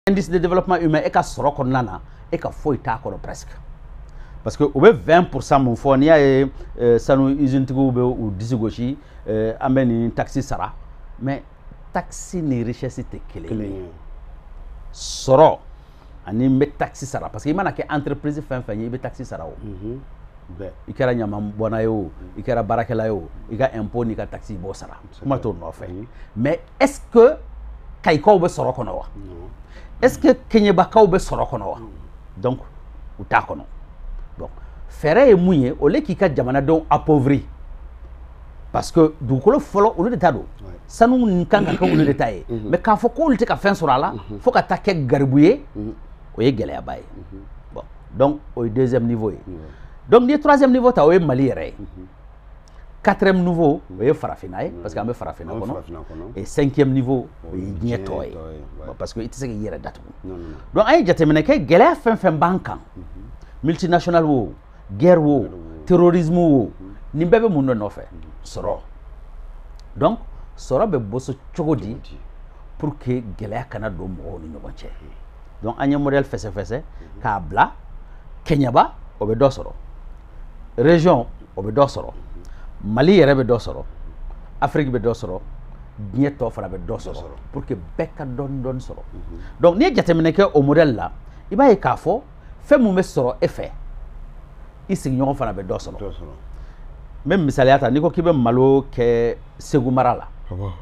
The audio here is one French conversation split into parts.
Indice de développement humain et ka sɔrɔ kɔnɔna na e ka foyi t'a kɔrɔ presque parce que o bɛ 20% mun fɔ n'i y'a ye sanu usine tigiw bɛ u disi gosi an bɛ nin taxe sara mais taxe ni richesse tɛ kelen ye sɔrɔ ani n bɛ taxe sara parce que i mana kɛ entreprise fɛn fɛn ye i bɛ taxe sara o i kɛra ɲaman bɔnna ye o i kɛra baarakɛla ye o i ka impôt n'i ka taxe i b'o sara kuma t'o nɔfɛ mais est ce que kayikaw bɛ sɔrɔ kɔnɔ wa est ce que keɲebakaw bɛ sɔrɔ kɔnɔ wa donc u t'a kɔnɔ bon fɛɛrɛ ye mun ye au lieu k'i ka jamanadenw appauvrir parce que dugukolo fɔlɔ olu de ta don sanu nin kan ka kɛ olu de ta ye mais k'a fɔ k'olu tɛ ka fɛn sɔrɔ a la fo ka taa kɛ garibu ye o ye gɛlɛyaba ye bon donc o ye deuxième niveau ye donc n'i ye troisième niveau ta o ye Mali yɛrɛ ye quatrième niveau o ye farafinna ye parce que an bɛ farafinna kɔnɔ et cinquième niveau o ye diɲɛ tɔ ye parce que i tɛ se k'i yɛrɛ datugu donc an ye jateminɛ kɛ gɛlɛya fɛn fɛn b'an kan multinational wo guerre wo terrorisme wo nin bɛɛ bɛ mun de nɔfɛ sɔrɔ donc sɔrɔ bɛ bɔsɔ cogo di pour que gɛlɛya kana don mɔgɔw ni ɲɔgɔn cɛ donc an ye modèle fɛsɛfɛsɛ k'a bila Keɲaba o bɛ dɔ sɔrɔ région o bɛ dɔ sɔrɔ Mali yɛrɛ bɛ dɔ sɔrɔ Afrique bɛ dɔ sɔrɔ diɲɛ tɔ fana bɛ dɔ sɔrɔ pour que bɛɛ ka dɔɔni dɔɔni sɔrɔ donc n'i ye jateminɛ kɛ o modèle la i b'a ye k'a fɔ fɛn mun bɛ sɔrɔ e fɛ i sigiɲɔgɔn fana bɛ dɔ sɔrɔ n bɛ misaliya ta n'i ko k'i bɛ malo kɛ Segu mara la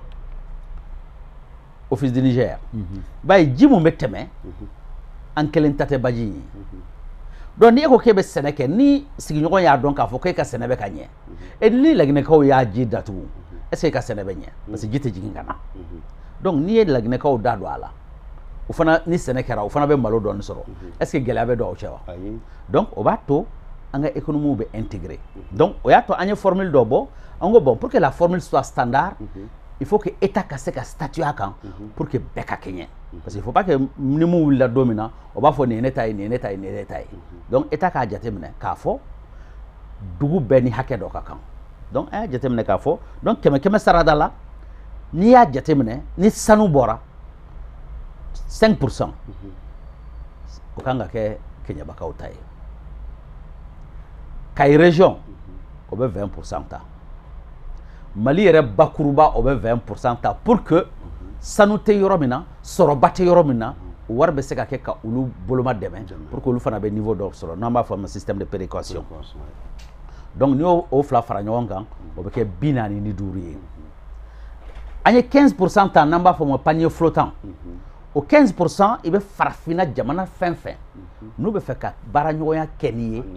office du Niger i b'a ye ji mun bɛ tɛmɛ an kelen ta tɛ baji ye donc n'i ko k'e bɛ sɛnɛ kɛ ni sigiɲɔgɔn y'a dɔn k'a fɔ k'e ka sɛnɛ bɛ ka ɲɛ et ni laginɛkaw y'a ji datugu est ce que e ka sɛnɛ bɛ ɲɛ parce que ji tɛ jigin ka na donc n'i ye laginɛkaw da don a la o fana ni sɛnɛ kɛra o fana bɛ malo dɔɔni sɔrɔ est ce que gɛlɛya bɛ don aw cɛ wa donc o b'a to an ka économie bɛ intégrer donc o y'a to an ye formule dɔ bɔ an ko bon pour que la formule soit standard il faut que État ka se ka statuer a kan pour que bɛɛ ka kɛɲɛ parce que il faut pas que ni mun wulila don min na o b'a fɔ nin ye ne ta ye nin ye ne ta ye nin ye ne ta ye donc État k'a jateminɛ k'a fɔ dugu bɛɛ ni hakɛ dɔ ka kan donc an y'a jateminɛ k'a fɔ donc kɛmɛ kɛmɛ sarada la n'i y'a jateminɛ ni sanu bɔra 5% o kan ka kɛ Keɲabakaw ta ye Kayi région o bɛ 20% ta Mali yɛrɛ bakuruba o bɛ 20% ta pour que sanu tɛ yɔrɔ min na sɔrɔba tɛ yɔrɔ min na o wari bɛ se ka kɛ ka olu boloma dɛmɛ pour que olu fana bɛ niveau dɔ sɔrɔ n'an b'a fɔ a ma système de péréquation donc n'i y'o fila fara ɲɔgɔn kan o bɛ kɛ 45 ye an ye 15% ta n'an b'a fɔ o ma panier flottant o 15% i bɛ farafinna jamana fɛn fɛn n'u bɛ fɛ ka baaraɲɔgɔnya kɛ n'i ye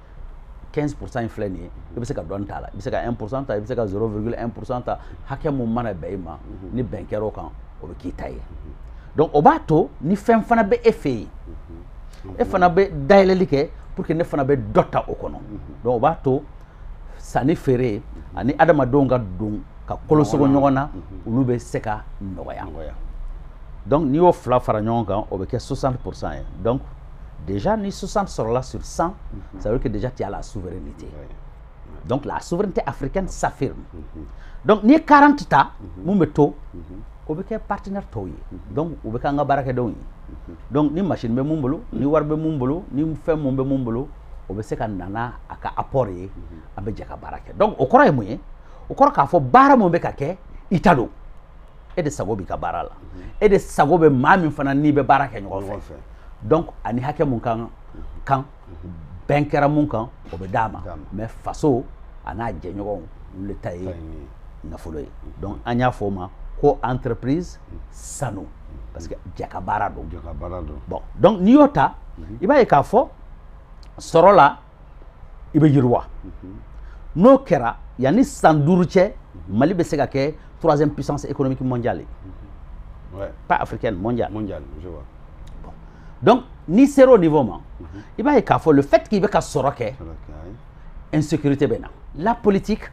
15% in filɛ nin ye i bɛ se ka dɔɔni t'a la i bɛ se ka 1% ta i bɛ se ka 0,1% ta hakɛ mun mana bɛn i ma ni bɛn kɛra o kan o bɛ k'i ta ye donc o b'a to ni fɛn fana bɛ e fɛ yen e fana bɛ dayɛlɛli kɛ pour que ne fana bɛ dɔ ta o kɔnɔ donc o b'a to sanni feere ani adamadenw ka don ka kolosogo ɲɔgɔn na olu bɛ se ka nɔgɔya donc n'i y'o fila fara ɲɔgɔn kan o bɛ kɛ 60% ye donc déjà ni 60 sɔrɔla sur 100 ça veut dire que déjà tu as la souveraineté donc la souveraineté africaine s'affirme donc n'i ye 40 ta mun bɛ to o bɛ kɛ partenaire tɔw ye donc u bɛ kɛ an ka baarakɛdenw ye donc ni machine bɛ mun bolo ni wari bɛ mun bolo ni fɛn mun bɛ mun bolo o bɛ se ka nana a ka apport ye an bɛ jɛ ka baara kɛ donc o kɔrɔ ye mun ye o kɔrɔ k'a fɔ baara mun bɛ ka kɛ i ta don e de sago b'i ka baara la e de sago bɛ maa min fana n'i bɛ baara kɛ ɲɔgɔn fɛ donc ani hakɛ mun kan bɛn kɛra mun kan o bɛ d'a ma mais faso a n'a jɛɲɔgɔnw olu de ta ye nafolo ye donc an y'a fɔ o ma ko entreprise sanu parce que jɛ ka baara don bon donc n'i y'o ta i b'a ye k'a fɔ sɔrɔ la i bɛ yiriwa n'o kɛra yanni san 5 cɛ Mali bɛ se ka kɛ 3e puissance économique mondiale ye pas africaine mondiale je vois. Donc, ni c'est au niveau, il va y avoir le fait qu'il y ait insécurité. La politique,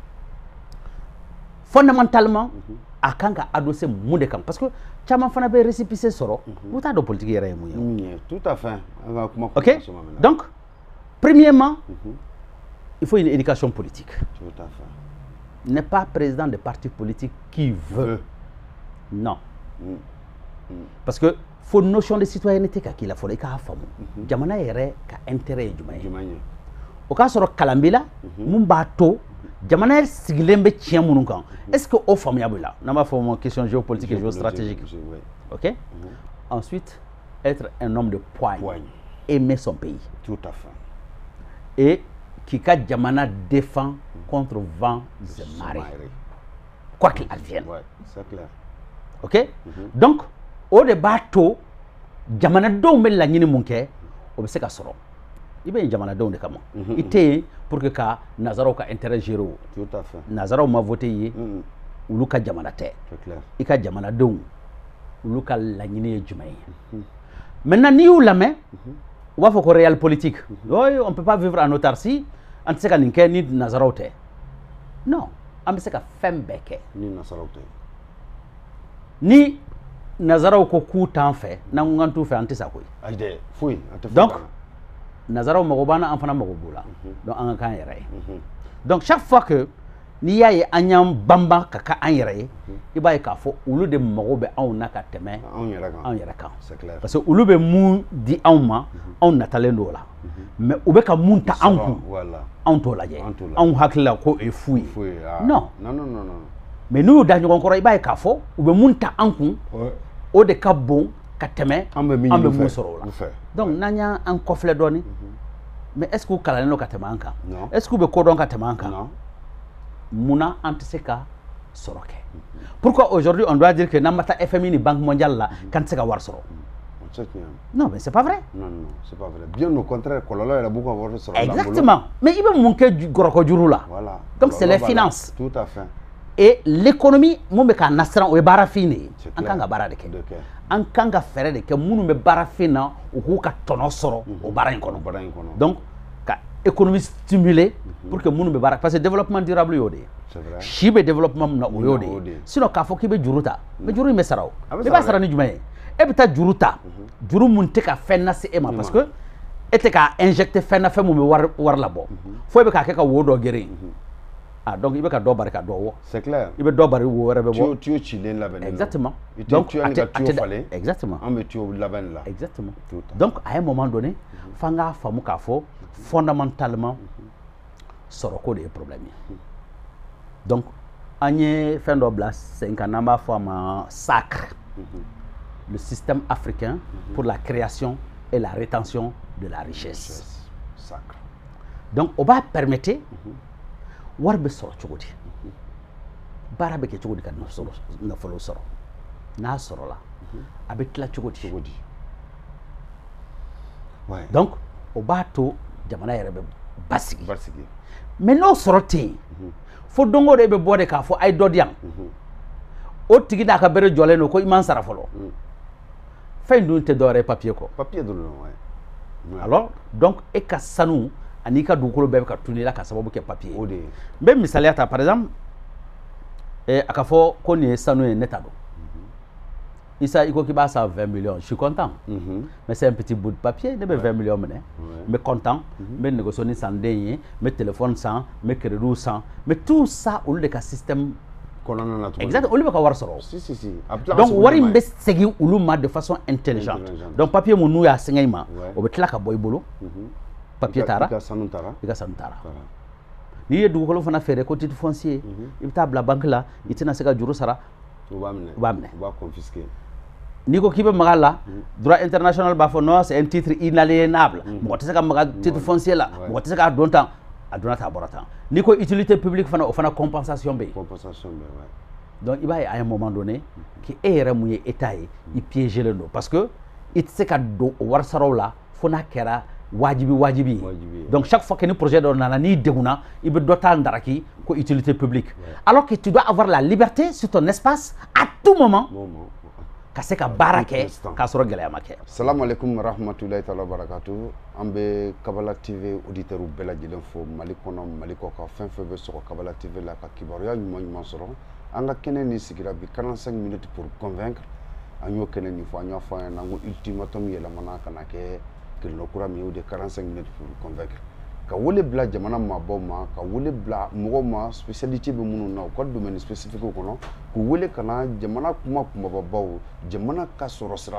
fondamentalement, a quand adossé mon décamp. Parce que tu as fait récipicé sur où tu as de politique. Tout à fait. Ok? Donc, premièrement, il faut une éducation politique. Tout à fait. N'est pas président de parti politique qui veut. Non. Parce que faut notion de citoyenneté ka kila fo ka famu jamana yere ka intérêt jumay o ka soro kalambila mun ba to jamana yere sigilen be tiɲɛ minnu kan est-ce que o faamuya b'o la n'an b'a fɔ ma question géopolitique et géostratégique ok ensuite être un homme de poigne aimer son pays tout à fait et qui ka jamana défend contre vent et marée quoi qu'il advienne c'est clair ok donc o de b'a to jamanadenw bɛ laɲini mun kɛ o bɛ se ka sɔrɔ i bɛ yen jamanadenw de kama i tɛ yen pour que ka nazaraw ka intérêt gérer o tout à fait nazaraw ma voté i ye olu ka jamana tɛ i ka jamanadenw olu ka laɲini ye jumɛn ye maintenant n'i y'u lamɛn u b'a fɔ ko réel politique oui on peut pas vivre en autarcie an tɛ se ka nin kɛ ni nazaraw tɛ non an bɛ se ka fɛn bɛɛ kɛ ni nazaraw tɛ ni nazaraw ko k'u t'an fɛ n'an ko k'an t'u fɛ an tɛ sa koyi ayi dɛ foyi an tɛ donc nazaraw mago b'an na an fana mago b'u la donc an ka k'an yɛrɛ ye donc chaque fois que n'i y'a ye an y'an banban ka k'an yɛrɛ ye i b'a ye k'a fɔ olu de mago bɛ anw na ka tɛmɛ anw yɛrɛ kan parce que olu bɛ mun di anw ma anw natalen don o la mais u bɛ ka mun ta anw kun anw t'o lajɛ anw hakili la ko o ye fu ye non mais n'u y'u da ɲɔgɔn kɔrɔ i b'a ye k'a fɔ u bɛ mun ta an kun o de ka bon ka tɛmɛ an bɛ mun sɔrɔ o la donc n'an y'an kɔfilɛ dɔɔni mais est ce que u kalannen don ka tɛmɛ an kan est ce que u bɛ ko dɔn ka tɛmɛ an kan munna an tɛ se ka sɔrɔ kɛ pourquoi aujourd'hui on doit dire que n'an ma taa FMI ni Banque mondiale la k'an tɛ se ka wari sɔrɔ non mais c'est pas vrai non c'est pas vrai bien au contraire kɔlɔlɔ yɛrɛ b'u ka wari sɔrɔ exactement mais i bɛ mun kɛ gɔrɔkɔ juru la comme c'est les finances tout à fait et l'économie mun bɛ k'a nasiran o ye baarafin de ye an kan ka baara de kɛ an kan ka fɛɛrɛ de kɛ minnu bɛ baarafin na u k'u ka tɔnɔ sɔrɔ o baara in kɔnɔ donc ka économie stimuler pour que minnu bɛ baara parce que développement durable y'o de ye si bɛ développement min na o y'o de ye sinon k'a fɔ k'i bɛ juru ta mais juru in bɛ sara o i b'a sara ni jumɛn ye e bɛ taa juru ta juru mun tɛ ka fɛn lase e ma parce que e tɛ k'a injecter fɛn na fɛn mun bɛ wari labɔ fo e bɛ k'a kɛ ka wo dɔ gere ah donc i bɛ ka dɔ bari ka dɔ wɔ c'est clair i bɛ dɔ bari wo wɛrɛ bɛ bɔ tuyau cilen labɛnnen exactement donc tuyau ni ka tuyau falen exactement an bɛ tuyau labɛnni la exactement donc à un moment donné f'an k'a faamu k'a fɔ fondamentalement sɔrɔko de ye problème ye donc an ye fɛn dɔ bila sen kan n'an b'a fɔ a ma SACRE le système africain pour la création et la rétention de la richesse SACRE donc o b'a permettre wari bɛ sɔrɔ cogo di baara bɛ kɛ cogo di ka nafolo sɔrɔ n'a sɔrɔla a bɛ tila cogo di donc o b'a to jamana yɛrɛ bɛ basigi mais n'o sɔrɔ tɛ yen fo don o don e bɛ bɔ de k'a fɔ a ye dɔ di yan o tigi n'a ka bere jɔlen don ko i man sara fɔlɔ fɛn dun tɛ dɔwɛrɛ ye papier kɔ alors donc e ka sanu ani ka dugukolo bɛɛ bɛ ka tunun i la ka sababu kɛ papier ye n bɛ misaliya ta par exemple a ka fɔ ko nin ye sanu ye ne ta dɔn Isa i ko k'i b'a san 20 millions je suis content mais c'est un petit bout de papier ne bɛ 20 millions minɛ n bɛ content n bɛ négocier ni sanden ye n bɛ téléphone san n bɛ crédit san mais tout ça olu de ka système exact olu bɛ ka wari sɔrɔ donc wari in bɛ segin olu ma de façon intelligente donc papier mun n'u y'a sɛgɛn i ma o bɛ tila ka bɔ i bolo papier taara i ka sanu taara n'i ye dugukolo fana feere ko titre foncier i bɛ taa bila banque la i tɛna se ka juru sara u b'a minɛ n'i ko k'i bɛ maga la droit international b'a fɔ non c'est un titre inaliénable mɔgɔ tɛ se ka maga titre foncier la mɔgɔ tɛ se k'a don tan a donna tan a bɔra tan n'i ko utilité publique fana o fana compensation bɛ yen donc i b'a ye à un moment donné que e yɛrɛ mun ye état ye i piégelen don parce que i tɛ se ka don o wari saraw la fo n'a kɛra wajibi donc chaque fois que ni projet dɔ nana n'i degunna i bɛ dɔ ta ndaraki ko utilité publique alors que tu dois avoir la liberté sur ton espace à tout moment ka se ka baara kɛ k'a sɔrɔ gɛlɛya ma kɛ. Salamu alaikum rahmatulahi taala barakatu an bɛ Kabala TV auditeurs bɛɛ lajɛlen fo Mali kɔnɔ Mali kɔ ka fɛn fɛn bɛ sɔrɔ Kabala TV la ka kibaruya ɲuman sɔrɔ an ka kɛnɛ ni sigira bi 45 minutes pour convaincre an y'o kɛnɛ nin fɔ an y'a fɔ an ɲɛna n ko ultimatum yɛlɛmana ka na kɛ kirilo kura min y'o de 45 minutes pour convaincre ka wele bila jamana mabɔw ma ka wele bila mɔgɔw ma spécialité bɛ minnu na u ka domaine spécifique kɔnɔ k'u wele ka na jamana kuma kumababaw jamana ka sɔrɔ sira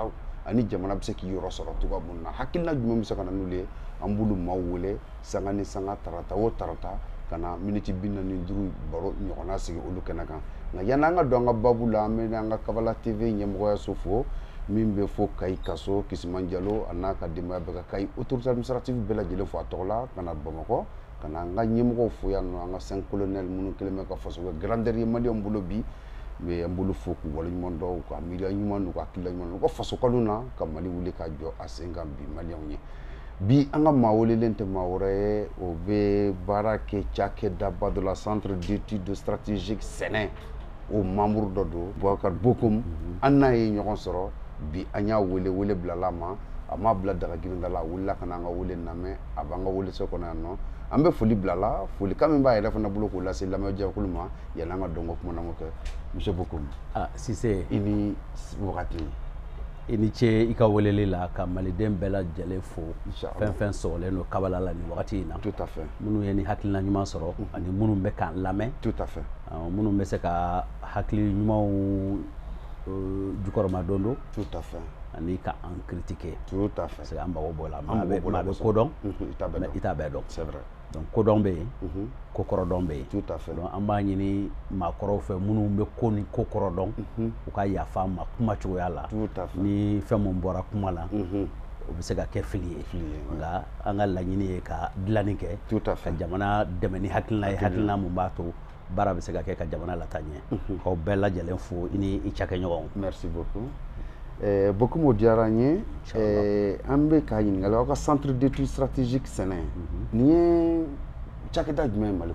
ani jamana bɛ se k'i yɔrɔ sɔrɔ cogoya mun na hakilina jumɛn bɛ se ka na n'olu ye an b'olu maaw wele sanga ni sanga tarata o tarata ka na miniti 45 baro ɲɔgɔnna sigi olu kɛnɛ kan nka yanni an ka don an ka babu la an bɛ an ka Kabala TV ɲɛmɔgɔyaso fo min bɛ fɔ Kayi kaso Kisiman Jalo a n'a ka denbaya bɛɛ ka Kayi autorité administrative bɛɛ lajɛlen fo a tɔgɔ la ka na Bamakɔ ka na an ka ɲɛmɔgɔw fo yan nɔ an ka 5 colonels minnu kɛlen bɛ ka faso kɛ grandeur ye maliyɛnw bolo bi mais an bolo fo k'u waleɲuman dɔn ka miiriya ɲuman n'u ka hakilila ɲuman n'u ka faso kanu na ka Mali wuli ka jɔ a sen kan bi maliyɛnw ye bi an ka maa welelen tɛ maa wɛrɛ ye o bɛ baara kɛ cakɛdaba dɔ la centre d'études stratégiques sɛnɛ o membre dɔ don Boubacar Bokoum an n'a ye ɲɔgɔn sɔrɔ bi an y'a wele bilala ma a m'a bila dagagirinda la a wulila ka na an ka wele lamɛn a b'an ka weleso kɔnɔ yan nɔ an bɛ foli bilala folikan min b'a yɛrɛ fana bolo k'o lase lamɛnjɛkulu ma yanni an ka dɔn ko kuma na kɛ monsieur Bokoum Cissé i ni wagati i ni ce i ka weleli la ka maliden bɛɛ lajɛlen fo fɛn fɛn sɔgɔlen don Kabala la nin wagati in na tout à fait minnu ye ni hakilina ɲuman sɔrɔ ani minnu bɛ k'an lamɛn tout à fait minnu bɛ se ka hakili ɲumanw jukɔrɔma dondo tout à fait ani ka an critiquer tout à fait parce que an mago b'o la maa bɛ kodɔn mais i t'a bɛɛ dɔn c'est vrai donc kodɔn bɛ yen ko kɔrɔdɔn bɛ yen tout à fait donc an b'a ɲini maakɔrɔw fɛ minnu bɛ ko ni ko kɔrɔdɔn u ka yafa ma kuma cogoya la tout à fait ni fɛn mun bɔra kuma la o bɛ se ka kɛ fili ye nka an ka laɲini ye ka dilanni kɛ tout à fait ka jamana dɛmɛ ni hakilina ye hakilina mun b'a to baara bɛ se ka kɛ ka jamana lataa ɲɛ k'aw bɛɛ lajɛlen fo i ni i cakɛɲɔgɔnw merci beaucoup Bokoum o diyara n ye an bɛ k'a ɲininkali aw ka centre d'études stratégiques sɛnɛ nin ye cakɛda jumɛn ye Mali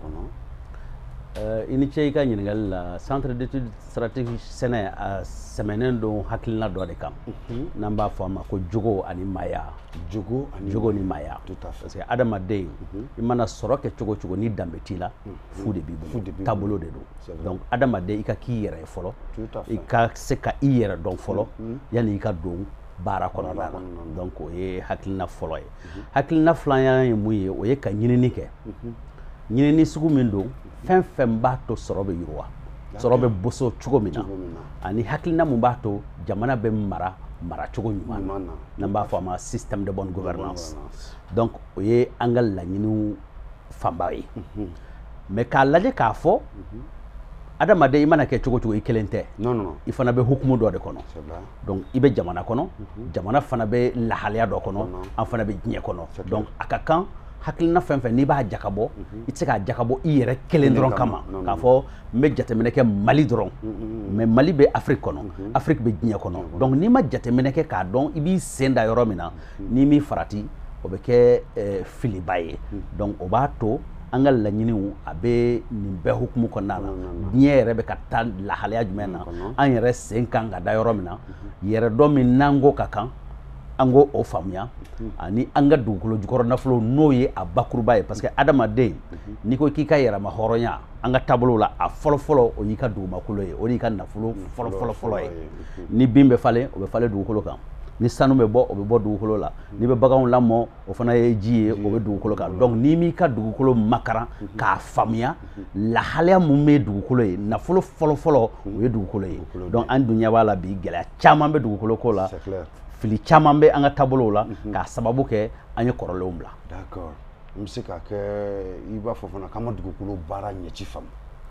kɔnɔ i ni ce i ka ɲininkali la centre d'études stratégiques sɛnɛ a sɛmɛnen don hakilina dɔ de kan n'an b'a fɔ a ma ko jogo ani maaya jogo ni maaya tout à fait parce que adamaden i mana sɔrɔ kɛ cogo cogo ni danbe t'i la fu de b'i bolo taabolo de don donc adamaden i ka k'i yɛrɛ ye fɔlɔ i ka se ka i yɛrɛ dɔn fɔlɔ yanni i ka don baara kɔnɔna na donc o ye hakilina fɔlɔ ye hakilina filanan ye mun ye o ye ka ɲinini kɛ ɲinini sugu min don fɛn fɛn b'a to sɔrɔ bɛ yiriwa sɔrɔ bɛ boso cogo min na ani hakilina mun b'a to jamana bɛ mara cogo ɲuman na n'an b'a fɔ a ma système de bonne gouvernance donc o ye an ka laɲiniw fanba ye mais k'a lajɛ k'a fɔ adamaden i mana kɛ cogo cogo i kelen tɛ i fana bɛ hukumu dɔ de kɔnɔ donc i bɛ jamana kɔnɔ jamana fana bɛ lahalaya dɔ kɔnɔ an fana bɛ diɲɛ kɔnɔ donc a ka kan hakilina fɛn fɛn n'i b'a jakabɔ i tɛ se k'a jakabɔ i yɛrɛ kelen dɔrɔn kama k'a fɔ n bɛ jateminɛ kɛ Mali dɔrɔn mais Mali bɛ Afrique kɔnɔ Afrique bɛ diɲɛ kɔnɔ donc n'i ma jateminɛ kɛ k'a dɔn i b'i sen da yɔrɔ min na n'i m'i farati o bɛ kɛ filiba ye donc o b'a to an ka laɲiniw a bɛ nin bɛɛ hukumu kɔnɔna la diɲɛ yɛrɛ bɛ ka taa lahalaya jumɛn na an yɛrɛ sen kan ka da yɔrɔ min na yɛrɛ dɔn min n'an ko ka kan an ko o faamuya ani an ka dugukolo jukɔrɔ nafolo n'o ye a bakuruba ye parce que adamaden n'i ko k'i ka yɛrɛma hɔrɔnya an ka taabolo la a fɔlɔfɔlɔ o y'i ka dugumakolo ye o de y'i ka nafolo fɔlɔfɔlɔ ye ni bin bɛ falen o bɛ falen dugukolo kan ni sanu bɛ bɔ o bɛ bɔ dugukolo la n'i bɛ baganw lamɔ o fana ye ji ye o bɛ dugukolo kan donc n'i m'i ka dugukolo makaran k'a faamuya lahalaya mun bɛ dugukolo ye nafolo fɔlɔfɔlɔ o ye dugukolo ye donc an dun ɲɛ b'a la bi gɛlɛya caman bɛ dugukolo ko la fili caman bɛ an ka taabolow la k'a sababu kɛ an ye kɔrɔlenw bila. D'accord n bɛ se k'a kɛ i b'a fɔ fana k'an ma dugukolo baara ɲɛci faamu.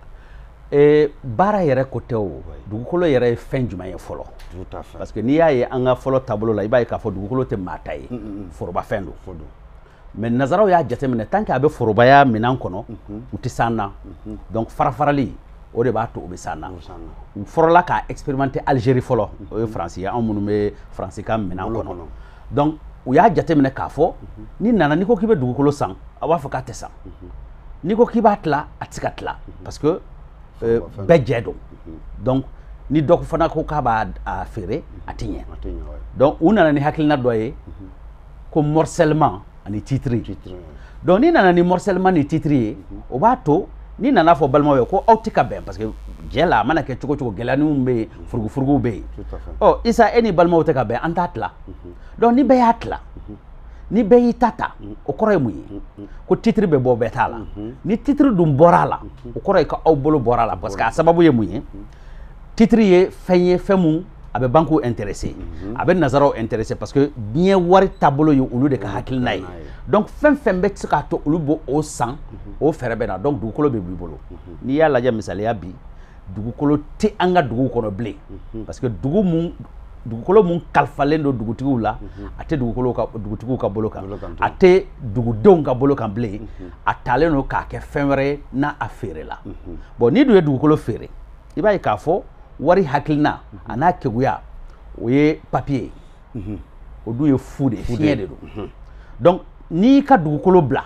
Baara yɛrɛ ko tɛ o dugukolo yɛrɛ ye fɛn jumɛn ye fɔlɔ tout à fait parce que n'i y'a ye an ka fɔlɔ taabolo la i b'a ye k'a fɔ dugukolo tɛ maa ta ye forobafɛn don mais nazaraw y'a jateminɛ tant que a bɛ forobaya minɛn kɔnɔ u tɛ s'an na donc farafarali o de b'a to u bɛ s'an na u fɔlɔla k'a expérimenter Algérie fɔlɔ o ye Faransi ye anw minnu bɛ Faransikan minɛn kɔnɔ donc u y'a jateminɛ k'a fɔ ni nana n'i ko k'i bɛ dugukolo san a b'a fɔ k'a tɛ san n'i ko k'i b'a tila a tɛ se ka tila parce que bɛɛ jɛ don donc ni dɔ fana ko k'a b'a feere a tɛ ɲɛ donc u nana ni hakilina dɔ ye ko morcellement ani titre donc ni nana ni morcellement ni titre ye o b'a to ni nana fɔ balimaw ye ko aw tɛ ka bɛn parce que jɛ la a mana kɛ cogo cogo gɛlɛyaninw bɛ yen furugufuruguw bɛ yen ɔ Isa e ni balimaw tɛ ka bɛn an t'a tila donc ni bɛɛ y'a tila ni bɛɛ y'i ta ta o kɔrɔ ye mun ye ko titre bɛ bɔ bɛɛ t'a la ni titre dun bɔra a la o kɔrɔ ye ko aw bolo bɔra a la parce que a sababu ye mun ye titre ye fɛn mun a a bɛ banques intéressé a bɛ nazaraw intéressé parce que diɲɛ wari taabolo ye olu de ka hakilina ye donc fɛn fɛn bɛ se k'a to olu b'o o san o fɛɛrɛ bɛ na donc dugukolo bɛ b'i bolo n'i y'a lajɛ misaliya bi dugukolo tɛ an ka dugu kɔnɔ bilen parce que dugukolo mun kalifalen don dugutigiw la a tɛ dugutigiw ka bolo kan a tɛ dugudenw ka bolo kan bilen a talen don k'a kɛ fɛn wɛrɛ ye n'a a feerela bon n'i dun ye dugukolo feere i b'a ye k'a fɔ wari hakilina a n'a keguya o ye papier ye o dun ye fu de ye fiɲɛ de don donc n'i ka dugukolo bila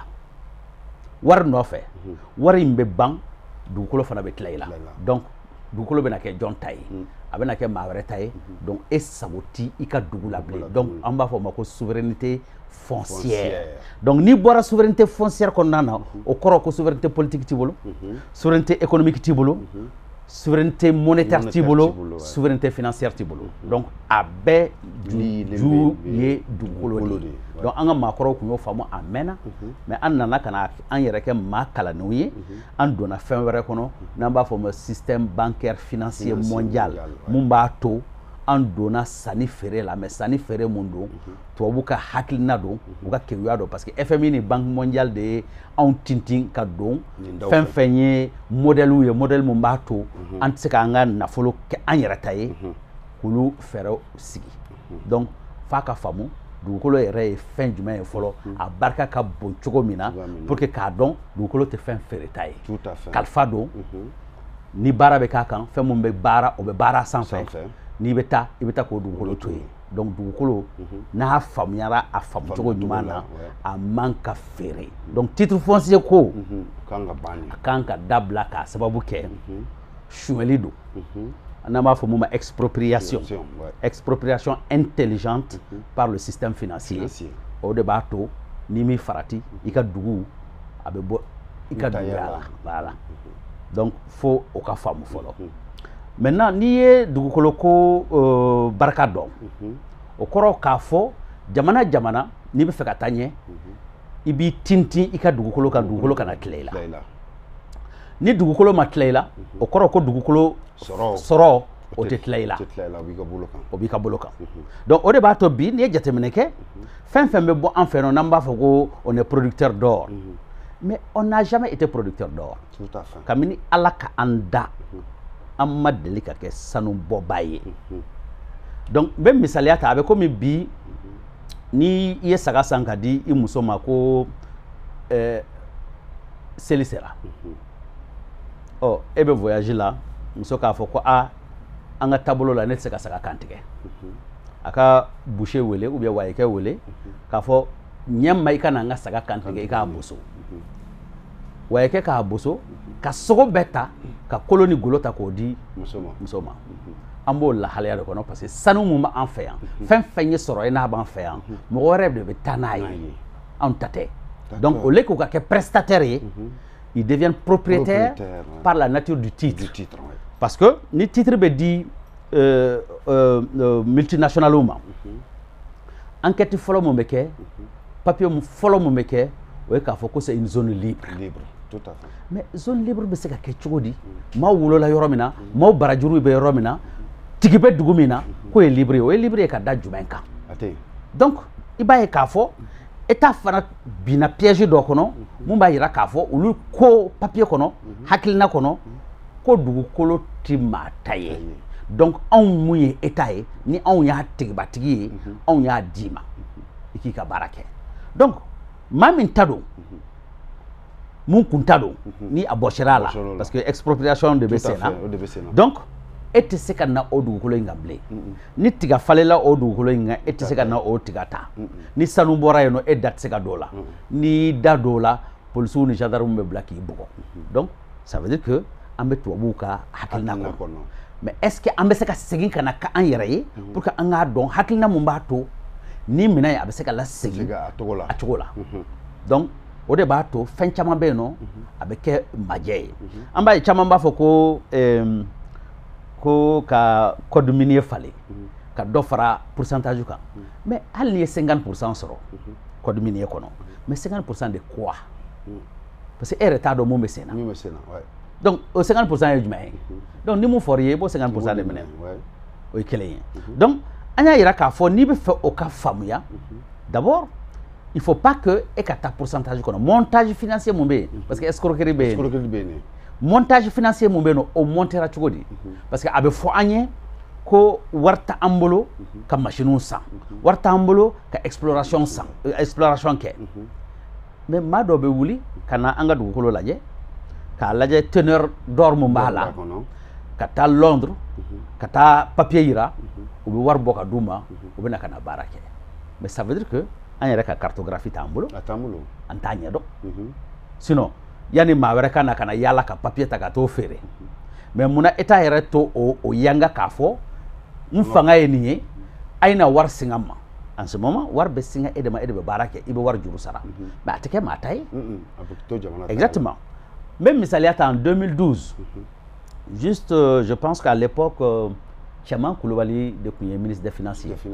wari nɔfɛ wari in bɛ ban dugukolo fana bɛ tila i la donc dugukolo bɛna kɛ jɔn ta ye a bɛna kɛ maa wɛrɛ ta ye donc e sago ti i ka dugu la bilen donc an b'a fɔ o ma ko souveraineté foncière donc n'i bɔra souveraineté foncière kɔnɔna na o kɔrɔ ko souveraineté politique t'i bolo souveraineté économique t'i bolo souveraineté monétaire t'i bolo souveraineté financière t'i bolo donc a bɛɛ ju ye dugukolo de ye donc an ka maakɔrɔw tun y'o faamu a mɛnna mais an nana ka na an yɛrɛ kɛ maa kalannenw ye an donna fɛn wɛrɛ kɔnɔ n'an b'a fɔ o ma système bancaire financier mondial mun b'a to an donna sanni feere la mais sanni feere mun don tubabu ka hakilina don u ka keguya don parce que FMI ni Banque mondiale de ye anw tintin ka don fɛn fɛn ye modèle ye modèle mun b'a to an tɛ se k'an ka nafolo kɛ an yɛrɛ ta ye k'olu fɛɛrɛw sigi donc f'a ka faamu dugukolo yɛrɛ ye fɛn jumɛn ye fɔlɔ a barika ka bon cogo min na pour que k'a dɔn dugukolo tɛ fɛn feereta ye kalifa don ni baara bɛ k'a kan fɛn mun bɛ baara o bɛ baara sanfɛ n'i bɛ taa i bɛ taa k'o dugukolo to yen donc dugukolo n'a faamuyara a faamu cogo ɲuman na a man ka feere donc titre foncier ko a kan ka dabila k'a sababu kɛ suɲɛli don n'an b'a fɔ mun ma expropriation intelligente par le système financier o de b'a to n'i m'i farati i ka dugu a bɛ bɔ i ka dugu la voilà donc fo o ka faamu fɔlɔ maintenant n'i ye dugukolo ko barika dɔn o kɔrɔ k'a fɔ jamana jamana n'i bɛ fɛ ka taa ɲɛ i b'i tintin i ka dugukolo kan dugukolo kana tila i la ni dugukolo ma tila i la o kɔrɔ ko dugukolo sɔrɔ o tɛ tila i la o b'i ka bolo kan donc o de b'a to bi n'i ye jateminɛ kɛ fɛn fɛn bɛ bɔ an fɛ yen n'an b'a fɔ ko on est producteur d'or mais on n'a jamais été producteur d'or kabini Ala ka an da an ma deli ka kɛ sanubɔba ye donc n bɛ misaliya ta a bɛ komi bi ni i ye saga san ka di i muso ma ko seli sera ɔ e bɛ voyage la muso k'a fɔ ko an ka taabolo la ne tɛ se ka saga kan tigɛ a ka boucher wele ou bien wayekɛ wele k'a fɔ ɲɛ ma i ka na n ka saga kan tigɛ i k'a boso wayekɛ k'a boso ka sogo bɛɛ ta ka kolo ni golo ta k'o di muso ma an b'o lahalaya de kɔnɔ parce que sanu mun b'an fɛ yan fɛn fɛn ye sɔrɔ ye n'a b'an fɛ yan mɔgɔ wɛrɛ de bɛ taa n'a ye anw ta tɛ donc au lieu k'u ka kɛ prestataire ye il devient propriétaire par la nature du titre parce que ni titre bɛ di multinationaux ma enquête fɔlɔ mun bɛ kɛ papier fɔlɔ mun bɛ kɛ o ye k'a fɔ ko c'est une zone libre mais zone libre bɛ se ka kɛ cogo di maaw wolola yɔrɔ min na maaw barajuru bɛ yɔrɔ min na tigi bɛ dugu min na k'o ye libre ye o ye libre ye ka da jumɛn kan donc i b'a ye k'a fɔ État fana binna piège dɔ kɔnɔ mun b'a yira k'a fɔ olu ko papier kɔnɔ hakilina kɔnɔ ko dugukolo ti maa ta ye donc anw mun ye État ye ni anw y'a tigibatigi ye anw y'a d'i ma i k'i ka baara kɛ donc maa min ta don mun kun ta don ni a bɔsira la parce que expropriation de bɛ sen na donc e tɛ se ka na o dugukolo in kan bilen ni tiga falela o dugukolo in kan e tɛ se ka na o tiga ta ni sanu bɔra yen nɔ e da tɛ se ka don o la ni da don o la polisiw ni gendarmes bɛ bila k'i bugɔ donc ça veut dire que an bɛ tubabuw ka hakilina kɔnɔ mais est ce que an bɛ se ka segin ka na k'an yɛrɛ ye pour que an k'a dɔn hakilina mun b'a to ni minɛn ye a bɛ se ka lasegin a cogo la donc o de b'a to fɛn caman bɛ yen nɔ a bɛ kɛ majɛ ye an b'a ye caman b'a fɔ ko ka code minier falen ka dɔ fara pourcentage kan mais hali n'i ye 50% sɔrɔ code minier kɔnɔ mais 50% de quoi parce que e yɛrɛ t'a dɔn mun bɛ sen na donc o 50% ye jumɛn ye donc ni mun fɔra i ye i b'o 50% de minɛ o ye kelen ye donc an y'a yira k'a fɔ n'i bɛ fɛ o ka faamuya d'abord il faut pas que e ka taa pourcentage kɔnɔ montage financier mun bɛ yen parce que escroquerie bɛ yen montage financier mun bɛ yen o montera cogo di parce que a bɛ fɔ an ye ko wari t'an bolo ka machine san wari t'an bolo ka exploration kɛ mais maa dɔ bɛ wuli ka na an ka dugukolo lajɛ k'a lajɛ teneur d'or mun b'a la ka taa Londres ka taa papier yira u bɛ wari bɔ ka d'u ma u bɛ na ka na baara kɛ mais ça veut dire que an yɛrɛ ka cartographie t'an bolo an t'a ɲɛdɔn sinon yani maa wɛrɛ ka na ka na yaala ka papier ta ka t'o feere mais munna État yɛrɛ to o yanga k'a fɔ n fanga ye nin ye a ye na wari singa ma en ce moment wari bɛ singa e de ma e de bɛ baara kɛ i bɛ wari juru sara mais a tɛ kɛ maa ta ye exactement même misaliya ta en 2012 juste je pense qu'à l'époque Cɛman Kulubali de tun ye ministre des finances ye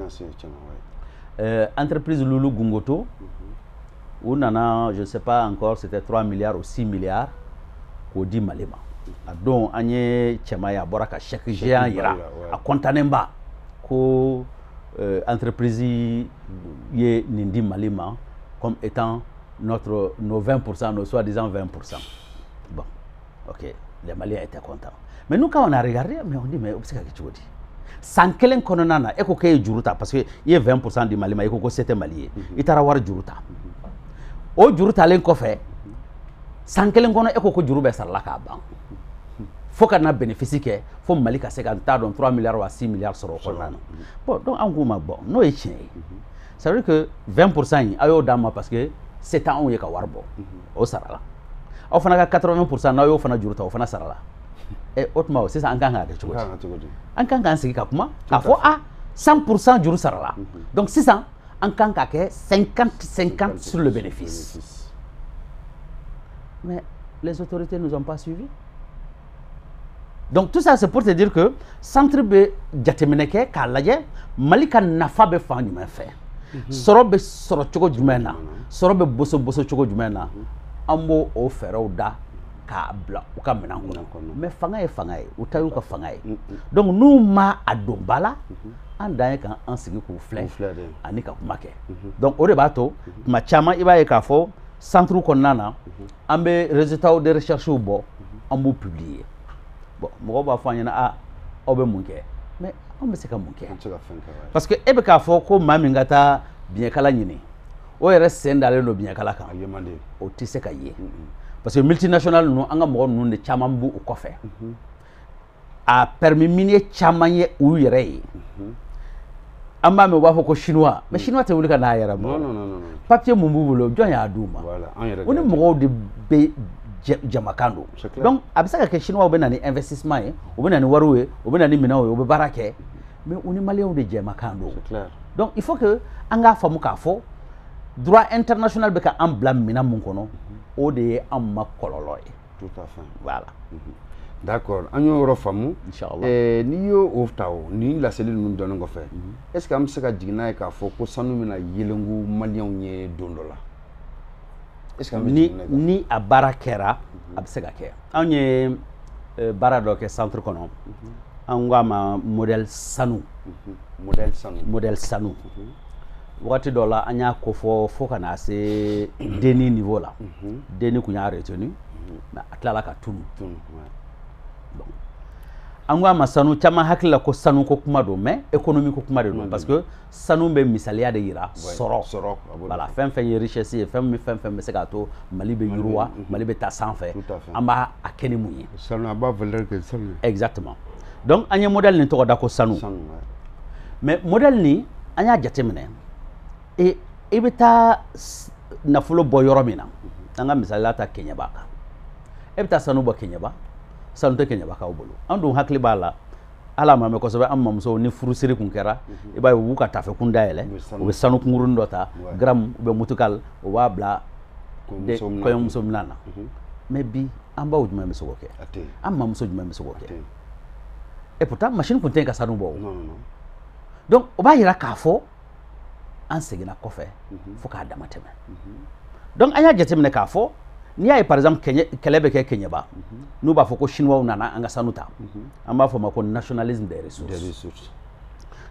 entreprise Lulu Gungoto u nana je sais pas encore c'était 3 milliards ou 6 milliards k'o di Mali ma a don an ye Cɛman ye a bɔra ka chèque géant yira a kontanen ba ko entreprise ye nin di Mali ma comme étant nos 20%, nos soi-disant 20%. Bon, ok, les Maliens étaient contents. Mais nous, quand on a regardé, mais on dit, mais c'est quelque chose. Sans quel kononana, eko ke juruta, parce que il y a 20% du Mali, mais eko c'était Mali. Il t'a rawar juruta. O juruta len kofe, sans quel kono eko ko jurube sarlaka ban. Faut qu'on a bénéficié que, faut Mali ka 50 donc 3 milliards ou 6 milliards sur le kononana. Bon, donc en gros, bon, non et chien. Ça veut dire que 20% ayo dama parce que c'est un ou yeka warbo au sarala au fana 80% na yo fana juruta au fana sarala et autrement c'est ça en kanga de chogodi en kanga sigi ka kuma ka fo a 100% juru sarala donc 600 en kanga ke 50-50 sur le bénéfice mais les autorités nous ont pas suivis donc tout ça c'est pour te dire que centre be jatemineke ka laje malika nafa be fa ni fait sɔrɔ bɛ sɔrɔ cogo jumɛn na sɔrɔ bɛ boso cogo jumɛn na an b'o o fɛɛrɛw da k'a bila u ka minɛn kɔnɔ mais fanga ye fanga ye u ta y'u ka fanga ye donc n'u ma a don ba la an dan ye k'an sigi k'u filɛ ani ka kuma kɛ donc o de b'a to tuma caman i b'a ye k'a fɔ centre kɔnɔna na an bɛ résultats de recherche bɔ an b'u publier bon mɔgɔw b'a fɔ an ɲɛna a aw bɛ mun kɛ mais on bɛ se ka mun kɛ parce que e bɛ k'a fɔ ko maa min ka taa biɲɛkala ɲini o yɛrɛ sen dalen don biɲɛkala kan o tɛ se ka ye parce que multinational ninnu an ka mɔgɔ ninnu de caman b'u kɔfɛ a permis minier caman ye u yɛrɛ ye an b'a mɛn u b'a fɔ ko chinois mais chinois tɛ wuli ka n'a yɛrɛ bɔ papier mun b'u bolo jɔn y'a d'u ma o ni mɔgɔw de bɛ jamakan don donc a bɛ se ka kɛ chinois bɛ na ni investissement ye u bɛ na ni wariw ye u bɛ na ni minɛnw ye u bɛ baara kɛ mais u ni maliyɛnw de jɛmakan don donc il faut que an k'a faamu k'a fɔ droit international bɛ ka an bila minɛn mun kɔnɔ o de ye an ma kɔlɔlɔ ye tout à fait voilà d'accord an y'o yɔrɔ faamu inchallah n'i y'o o ta o ni laseli ninnu dɔnnen kɔfɛ est ce que an bɛ se ka jigin n'a ye k'a fɔ ko sanu bɛna yelengu maliyɛnw ye don dɔ la ni a baara kɛra a bɛ se ka kɛ anw ye baara dɔ kɛ centre kɔnɔ an k'a ma modèle sanu wagati dɔ la an y'a kofɔ fo ka na se deni niveau la deni kun y'a retenu mais a tilala ka tunu an k'a ma sanu caman hakili la ko sanu ko kuma don mais économie ko kuma de don parce que sanu bɛ misaliya de yira sɔrɔ voilà fɛn fɛn ye richesse ye fɛn bɛ se k'a to Mali bɛ yiriwa Mali bɛ taa sanfɛ an b'a kɛ ni mun ye sanu a b'a valeur kɛ sanu exactement donc an ye modèle nin tɔgɔ da ko sanu mais modèle nin an y'a jateminɛ i bɛ taa nafolo bɔ yɔrɔ min na an ka misaliya ta Keɲeba kan e bɛ taa sanu bɔ Keɲeba sanu tɛ Keɲebakaw bolo an dun hakili b'a la hali a ma mɛn kosɛbɛ an mamusow ni furusiri kun kɛra i b'a ye u b'u ka tafe kun dayɛlɛ u bɛ sanu kunkurunin dɔ ta gramme u bɛ mutukal u b'a bila kɔɲɔmuso minan na mais bi an baw jumɛn bɛ se k'o kɛ an mamuso jumɛn bɛ se k'o kɛ et pourtant machine kun tɛ yen ka sanu bɔ o donc o b'a yira k'a fɔ an seginna kɔfɛ fo k'a dama tɛmɛ donc an y'a jateminɛ k'a fɔ n'i y'a ye par exemple kɛlɛ bɛ kɛ Keɲeba n'u b'a fɔ ko chinois nana an ka sanu ta an b'a fɔ o ma ko nationalisme des ressources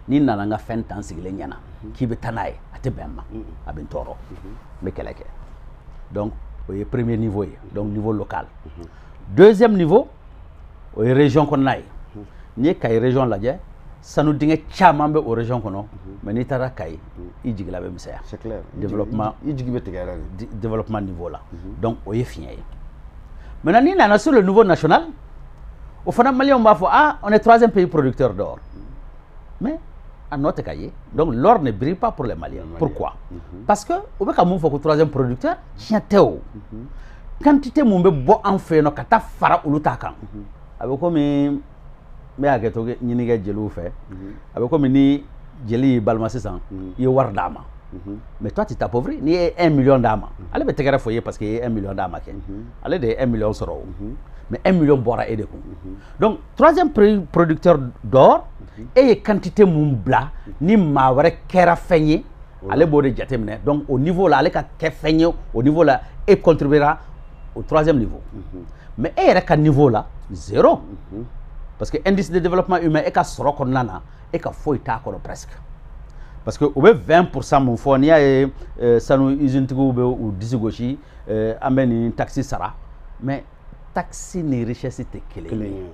ni nana nga fɛn tan sigilen ɲɛna k'i bɛ taa n'a ye a tɛ bɛn ma a bɛ n tɔɔrɔ n bɛ kɛlɛ kɛ donc o ye premier niveau ye donc niveau local deuxième niveau o ye région kɔnɔna ye n'i ye Kayi région lajɛ sanu dingɛ caman bɛ o région kɔnɔ mais n'i taara Kayi i jigila bɛ misɛya c'est clair développement i jigi bɛ tigɛ yɛrɛ de développement niveau la donc o ye fiɲɛ ye maintenant n'i nana sur le niveau national au fana maliyɛnw b'a fɔ ah on est troisième pays producteur d'or mais a nɔ tɛ ka ye donc l'or ne brille pas pour les Maliens pourquoi parce que o bɛ ka mun fɔ ko troisième producteur tiɲɛ tɛ o quantité mun bɛ bɔ an fɛ yen nɔ ka taa fara olu ta kan a bɛ komi n bɛ hakɛto ɲini kɛ jeliw fɛ a bɛ komi ni jeli y'i balima sisan i ye wari d'a ma mais toi tu t'appauvris n'i ye 1 million d'a ma ale bɛ tɛgɛrɛ fɔ i ye parce que i ye 1 million d'a ma kɛ ale de ye 1 million sɔrɔ o mais 1 million bɔra e de kun donc troisième producteur d'or e ye quantité mun bila ni maa wɛrɛ kɛra fɛn ye ale b'o de jateminɛ donc au niveau la ale ka kɛ fɛn ye au niveau la e contribuera au troisième niveau mais e yɛrɛ ka niveau la zéro parce que indice de développement humain e ka sɔrɔ kɔnɔna na e ka foyi t'a kɔrɔ presque parce que o bɛ 20% mun fɔ n'i y'a ye sanu usine tigiw bɛ u disi gosi an bɛ nin taxe sara mais taxe ni richesse tɛ kelen ye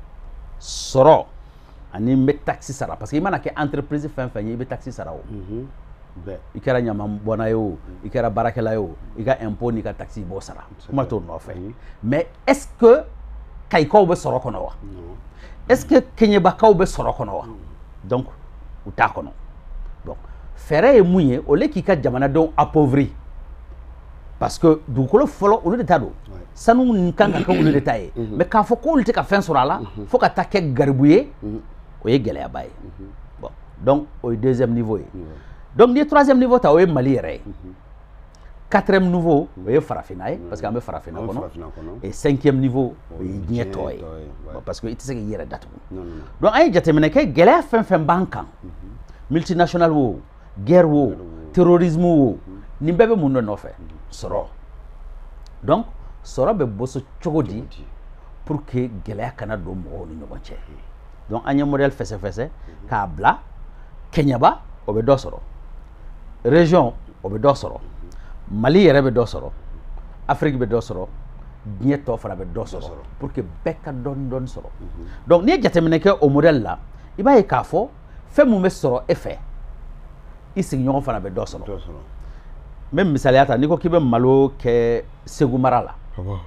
sɔrɔ ani n bɛ taxe sara parce que i mana kɛ entreprise fɛn fɛn ye i bɛ taxe sara o i kɛra ɲaman bɔnna ye o i kɛra baarakɛla ye o i ka impôt n'i ka taxe i b'o sara kuma t'o nɔfɛ mais est ce que Kayikaw bɛ sɔrɔ kɔnɔ wa est ce que Keɲebakaw bɛ sɔrɔ kɔnɔ wa donc u t'a kɔnɔ donc fɛɛrɛ ye mun ye au lieu k'i ka jamanadenw appauvrir parce que dugukolo fɔlɔ olu de ta don sanu kan ka kɛ olu de ta ye mais k'a fɔ k'olu tɛ ka fɛn sɔrɔ a la fo ka taa kɛ garibu ye o ye gɛlɛyaba ye bon donc o ye deuxième niveau ye donc n'i ye troisième niveau ta o ye Mali yɛrɛ ye quatrième niveau o ye farafinna ye parce que an bɛ farafinna kɔnɔ et cinquième niveau o ye diɲɛ tɔ ye parce que i tɛ se k'i yɛrɛ datugu donc an ye jateminɛ kɛ gɛlɛya fɛn fɛn b'an kan multinational wo guerre wo terrorisme wo nin bɛɛ bɛ mun de nɔfɛ sɔrɔ donc sɔrɔ bɛ bɔ so cogo di pour que gɛlɛya kana don mɔgɔw ni ɲɔgɔn cɛ donc an ye modèle fɛsɛfɛsɛ k'a bila Keɲeba o bɛ dɔ sɔrɔ région o bɛ dɔ sɔrɔ Mali yɛrɛ bɛ dɔ sɔrɔ Afrique bɛ dɔ sɔrɔ diɲɛ tɔ fana bɛ dɔ sɔrɔ pour que bɛɛ ka dɔɔni dɔɔni sɔrɔ donc n'i ye jateminɛ kɛ o modèle la i b'a ye k'a fɔ fɛn mun bɛ sɔrɔ e fɛ i sigiɲɔgɔn fana bɛ dɔ sɔrɔ n bɛ misaliya ta n'i ko k'i bɛ malo kɛ Segu mara la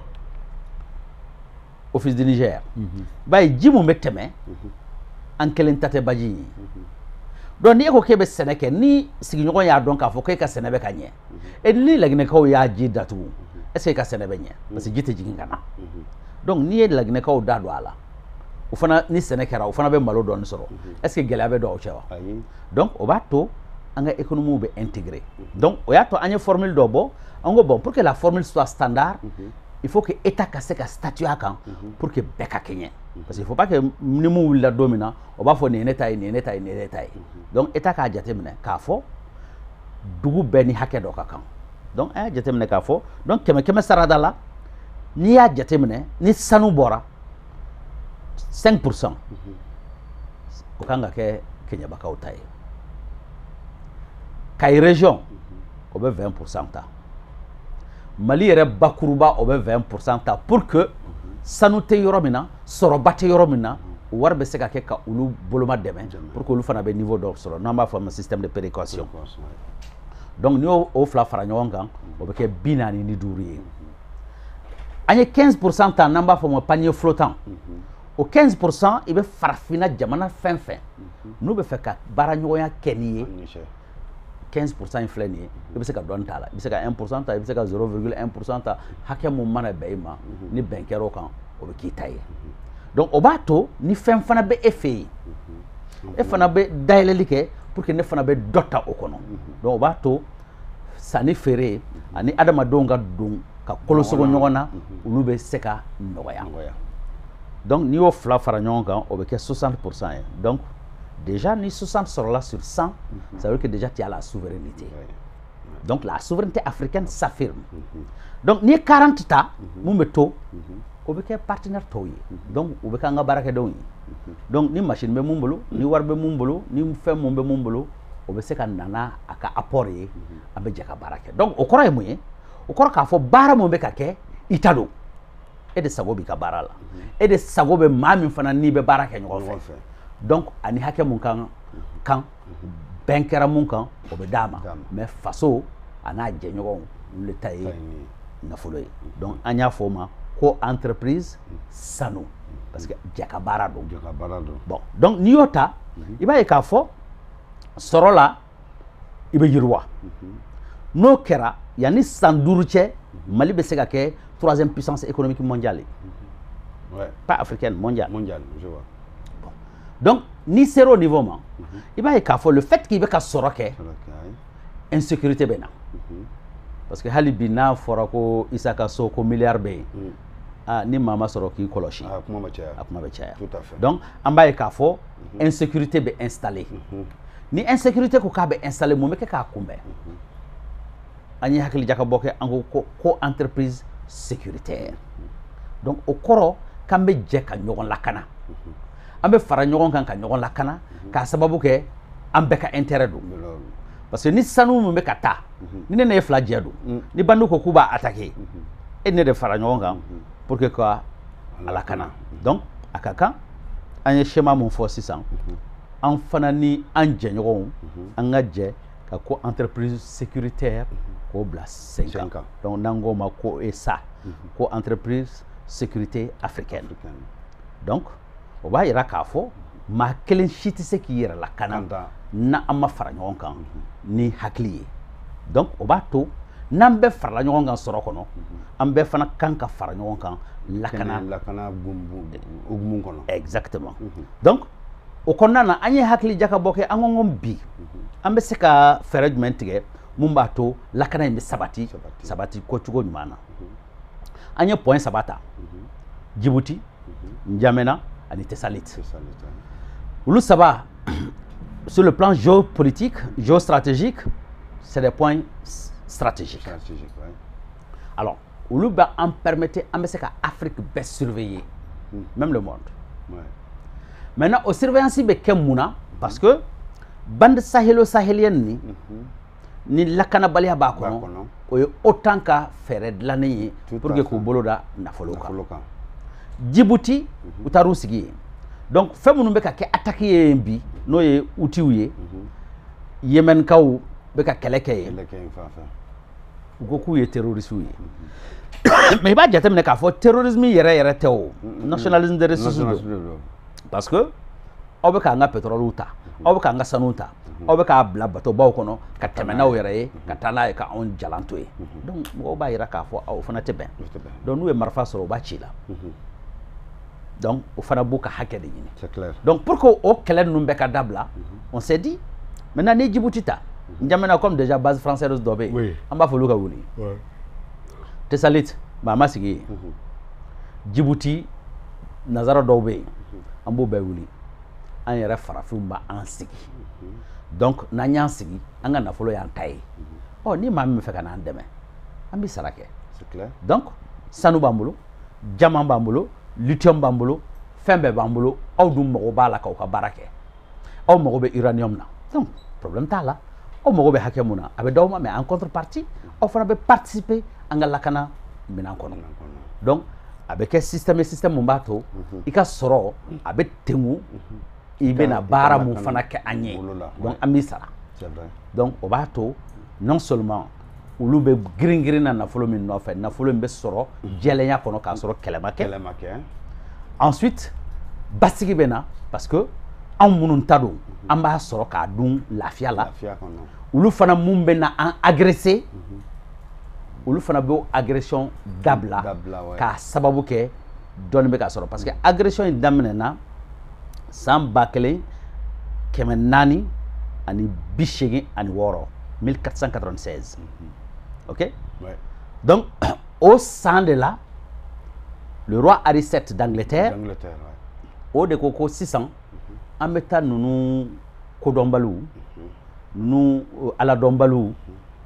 office du Niger i b'a ye ji mun bɛ tɛmɛ an kelen ta tɛ baji ye donc ni e ko k'e bɛ sɛnɛ kɛ ni sigiɲɔgɔn y'a dɔn k'a fɔ k'e ka sɛnɛ bɛ ka ɲɛ et ni laginɛkaw y'a ji datugu est ce que e ka sɛnɛ bɛ ɲɛ parce que ji tɛ jigin ka na donc n'i ye laginɛkaw da don a la o fana ni sɛnɛ kɛra o fana bɛ malo dɔɔni sɔrɔ est ce que gɛlɛya bɛ don aw cɛ wa donc o b'a to an ka économie bɛ intégrer donc o y'a to an ye formule dɔ bɔ an ko bon pour que la formule soit standard il faut que État ka se ka statuer a kan pour que bɛɛ ka kɛɲɛ parce que il faut pas que ni mun wulila don min na o b'a fɔ nin ye ne ta ye nin ye ne ta ye nin ye ne ta ye donc État k'a jateminɛ k'a fɔ dugu bɛɛ ni hakɛ dɔ ka kan donc an y'a jateminɛ k'a fɔ donc kɛmɛ kɛmɛ sarada la n'i y'a jateminɛ ni sanu bɔra 5% o kan ka kɛ Keɲebakaw ta ye Kayi région o bɛ 20% ta Mali yɛrɛ bakuruba o bɛ 20% ta pour que sanu tɛ yɔrɔ min na sɔrɔba tɛ yɔrɔ min na o wari bɛ se ka kɛ ka olu boloma dɛmɛ pour que olu fana bɛ niveau dɔ sɔrɔ n'an b'a fɔ a ma système de péréquation donc n'i y'o fila fara ɲɔgɔn kan o bɛ kɛ 45 ye an ye 15% ta n'an b'a fɔ o ma panier flottant o 15% i bɛ farafinna jamana fɛn fɛn n'u bɛ fɛ ka baaraɲɔgɔnya kɛ n'i ye 15% in filɛ nin ye i bɛ se ka dɔɔni t'a la i bɛ se ka 1% ta i bɛ se ka 0,1% ta hakɛ mun mana bɛn i ma ni bɛn kɛra o kan o bɛ k'i ta ye donc o b'a to ni fɛn fana bɛ e fɛ yen e fana bɛ dayɛlɛli kɛ pour que ne fana bɛ dɔ ta o kɔnɔ donc o b'a to sanni feere ani adamadenw ka don ka kolosogo ɲɔgɔn na olu bɛ se ka nɔgɔya donc n'i y'o fila fara ɲɔgɔn kan o bɛ kɛ 60% ye donc déjà ni 60 sɔrɔla sur 100 ça veut dire que déjà tu as la souveraineté Donc la souveraineté africaine s'affirme. Donc ni 40 ta mun be to o be ke partenaire to yi. Donc o be ka nga baraka do yi. Donc ni machine be mun bolo, ni war be mun bolo, ni fem mun be mun bolo, o be se ka nana aka apport yi abe je ka baraka. Donc o kora mu yi, o kora ka fo bara mun be ka ke italo. Et de sago bi ka bara la. Et de sago be ma min fana ni be baraka nyon fe. Donc ani hake mun kan benkera mun kan o be dama mais faso ana je nyon le taye na folo yi. Donc anya foma ko entreprise sanu parce que jaka bara do. Bon donc ni yota iba e ka fo sorola ibe yirwa no kera yani sanduruche Mali be se ka ke troisième puissance économique mondiale. Ouais. Pas africaine, mondiale. Mondiale, je vois. Bon. Donc, ni zéro niveau, il va y avoir le fait qu'il y ait soroke, insécurité bena. Parce que Halibina, Forako, Isaka Soko, milliard B. Ni mama soroki koloshi. Tout à fait. Donc, en bas, il y a insécurité be installée. Ni insécurité ko be installée, mo meke ka kumbe. Ani hakili jakaboke ango ko entreprise sécuritaire. Donc au koro kambe je ka nyogon lakana. Ambe fara nyogon kan ka nyogon lakana ka sababu ke ambe ka intérêt do. Parce que ni sanu mo be ka ta. Ni ne ne fla jedo. Ni bandu ko kuba attaquer. Et ne de fara nyogon kan pour que quoi alakana. Donc akaka anye schéma mon fo 600. En fanani anje nyogon anga je ka ko entreprise sécuritaire ko bla 5 ans. Donc nango ma ko esa ko entreprise sécurité africaine. Donc o ba ira ka fo ma kelen shiti se ki yira la kananda na amma fara nyon kan ni hakli. Donc o ba to nambe fara nyon kan soro kono ambe fana kanka fara nyon kan lakana gumbu kono. Exactement. Donc o konna na anye hakli jaka boke angongom bi ambe se ka fere jumentige mumba to lakana imbe sabati ko chugo nyumana anye point sabata Djibouti N'Djamena ani Tessalit. Ulu saba sur le plan géopolitique, géostratégique, c'est des points stratégiques. Ouais. Alors, ulu ba en permettre à Afrique be surveiller même le monde. Ouais. Maintenant au surveillance be kemuna parce que bande sahélienne ni lakana balia ba kono o autant ka faire de l'année pour que ko boloda na foloka. Djibouti utaru sigi. Donc femunu be ka ke attaquer bi no ye utiuye Yemen kaw be ka keleke goku ye terroriste wi. Mais ba jatem ne ka fo terrorisme yere tewo nationalisme de ressources parce que o be ka nga pétrole uta o be ka nga sanuta o be ka bla bato baw kono ka temena o yere ka tana ka on jalanto e donc o ba yira ka fo o fana tebe donc nous e marfa soro ba chila donc o fana buka hakede yini c'est clair. Donc pour que o kelen numbe ka dabla on s'est dit maintenant ni Djibouti ta N'Djamena comme déjà base française d'obé on va falloir ka wuli Tessalit ba masigi Djibouti Nazara d'obé on bo be wuli an yɛrɛ farafin ba an sigi donc n'an y'an sigi an ka nafolo y'an ta ye ni maa min bɛ fɛ ka n'an dɛmɛ an bɛ sara kɛ c'est clair. donc sanu b'an bolo jama b'an bolo lithium b'an bolo fɛn bɛɛ b'an bolo aw dun mago b'a la k'aw ka baara kɛ aw mago bɛ uranium na donc problème t'a la aw mago bɛ hakɛ mun na a bɛ d'aw ma mais en contrepartie aw fana bɛ participer an ka lakana minɛn kɔnɔ donc a bɛ kɛ système mun b'a to i ka sɔrɔ a bɛ tengu i bena baara mun fana kɛ an ye donc an b'i sara donc o b'a to non seulement olu bɛ girin na nafolo min nɔfɛ nafolo min bɛ sɔrɔ jɛlenya kɔnɔ k'a sɔrɔ kɛlɛ ma kɛ ensuite basigi bɛ na parce que anw minnu ta don an b'a sɔrɔ k'a dun lafiya la olu fana mun bɛ na an agresser olu fana bɛ agression dabila k'a sababu kɛ dɔɔni bɛ ka sɔrɔ parce que agression in daminɛna san 1496 1496 ok donc au sein de là le roi Henri VII d'Angleterre au de koko 600 ambeta nunu kodonbalu nunu aladonbalu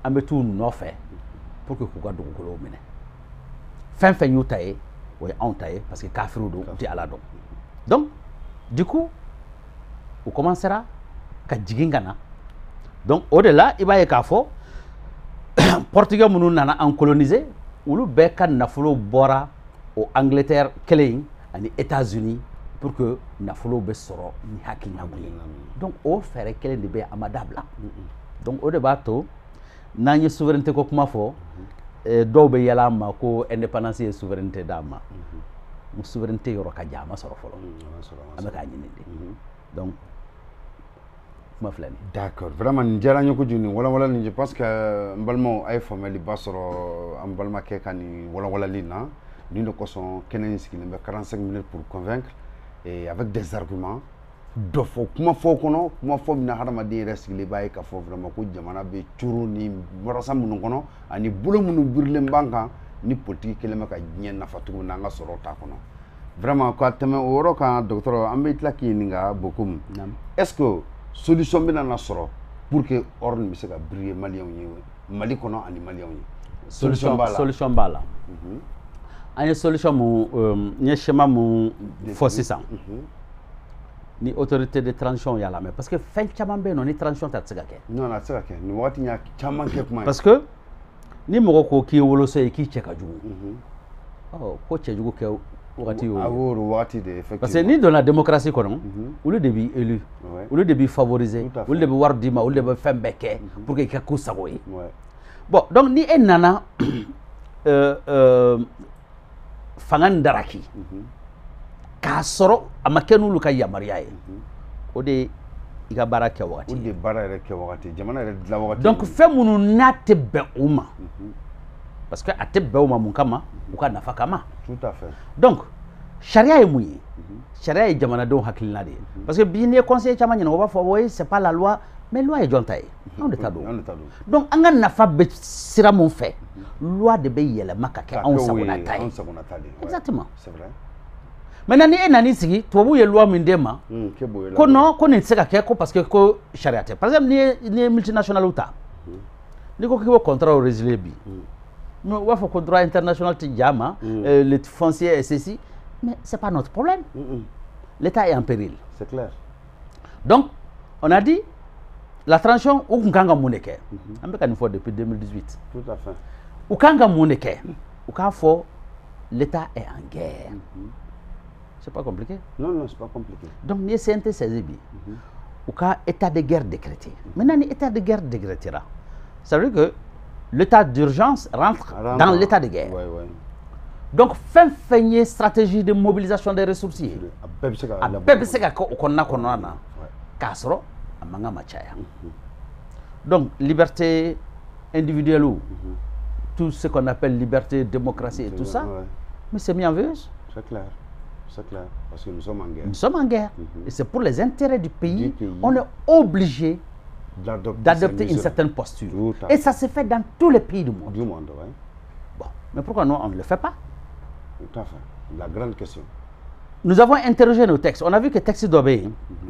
an bɛ t'u nɔfɛ pour que k'u ka dugukolow minɛ fɛn fɛn y'u ta ye o ye anw ta ye parce que kafiriw don u tɛ ala dɔn donc du coup u commencera ka jigin ka na donc o de la i b'a ye k'a fɔ portugais minnu nana an coloniser olu bɛɛ ka nafolo bɔra o Angleterre kelen in ani États-Unis pour que nafolo bɛ sɔrɔ ni hakilina mun ye donc o fɛɛrɛ kelen de bɛ a ma dabila donc o de b'a to n'an ye souveraineté ko kuma fɔ dɔw bɛ yɛlɛ an ma ko indépendance ye souveraineté d'a ma souveraineté yɔrɔ ka jan a ma sɔrɔ fɔlɔ an bɛ k'a ɲini de donc kuma filɛ nin d'accord vraiment nin diyara n ye kojugu nin walawala nin je pense que n balimaw a ye faamuyaliba sɔrɔ an balimakɛ ka nin walawalali na nin de kosɔn kɛnɛ in sigilen bɛ 45 minutes pour convaincre et avec des arguments dɔ fɔ kuma fɔ kɔnɔ kuma fɔ min na hadamaden yɛrɛ sigilen b'a ye k'a fɔ vraiment ko jamana bɛ coro ni marasa minnu kɔnɔ ani bolo minnu birilen b'an kan ni politique kelen bɛ ka diɲɛ nafa cogo min na an ka sɔrɔ t'a kɔnɔ vraiment ka tɛmɛ o yɔrɔ kan docteur an bɛ tila k'i ɲininka Bokoum est-ce que solution bɛna na sɔrɔ pour que ordre bɛ se ka briller maliyɛnw ye Mali kɔnɔ ani maliyɛnw ye solution b'a la an ye solution mun n ye schéma mun fɔ sisan ni autorité de transition y'a lamɛn parce que fɛn caman bɛ yen nɔ ni transition tɛ a tɛ se ka kɛ non a tɛ se ka kɛ nin waati y'a caman kɛ kuma ye parce que ni mɔgɔ ko k'i ye woloso ye k'i cɛ ka jugu ko cɛjugu kɛ wagati y'o ye wagati de effectivement parce que n'i donna démocratie kɔnɔ olu de b'i élu olu de b'i favoriser olu de bɛ wari d'i ma olu de bɛ fɛn bɛɛ kɛ pour que i ka k'u sago ye bon donc ni e nana fanga in daraki k'a sɔrɔ a ma kɛ n'olu ka yamaruya ye o de i ka baara kɛ wagati o de baara yɛrɛ kɛ wagati jamana yɛrɛ dilan wagati donc fɛn minnu n'a tɛ bɛn u ma parce que a tɛ bɛn u ma mun kama u ka nafa kama tout à fait donc sariya ye mun ye sariya ye jamanadenw hakilina de ye parce que bi n'i ye conseiller caman ɲininka o b'a fɔ oui c'est pas la loi mais loi ye jɔn ta ye anw de ta don donc an ka nafa bɛ sira mun fɛ loi de bɛ yɛlɛma ka kɛ anw sagona ta ye exactement c'est vrai maintenant ni e nani sigi tubabu ye loi min d'e ma ko non ko nin tɛ se ka kɛ ko parce que ko sariya tɛ par exemple n'i ye multinationales ta n'i ko k'i bɛ contrat résilier bi u b'a fɔ ko droit international tɛ jaa ma le foncier est ceci mais c'est pas notre problème l'État est en péril c'est clair donc on a dit la transition u kun kan ka mun de kɛ an bɛ ka nin fɔ depuis 2018 tout à fait u kan ka mun de kɛ u k'a fɔ l'État est en guerre c'est pas compliqué non c'est pas compliqué donc n'i ye CNT saisi bi u ka état de guerre décrété maintenant ni état de guerre décrétera ça veut dire que l'état d'urgence rentre dans l'état de guerre donc fɛn fɛn ye stratégie de mobilisation des ressources ye a bɛɛ bɛ se ka kɛ o kɔnɔna na k'a sɔrɔ a man kan ma caya donc liberté individuelle tout ce qu'on appelle liberté démocratie et tout ça mais c'est mis en veilleuse c'est clair parce que nous sommes en guerre nous sommes en guerre et c'est pour les intérêts du pays on est obligé d'adopter une certaine posture et ça se fait dans tous les pays du monde bon mais pourquoi nous on ne le fait pas tout à fait la grande question nous avons interrogé nos textes on a vu que texte d'Obé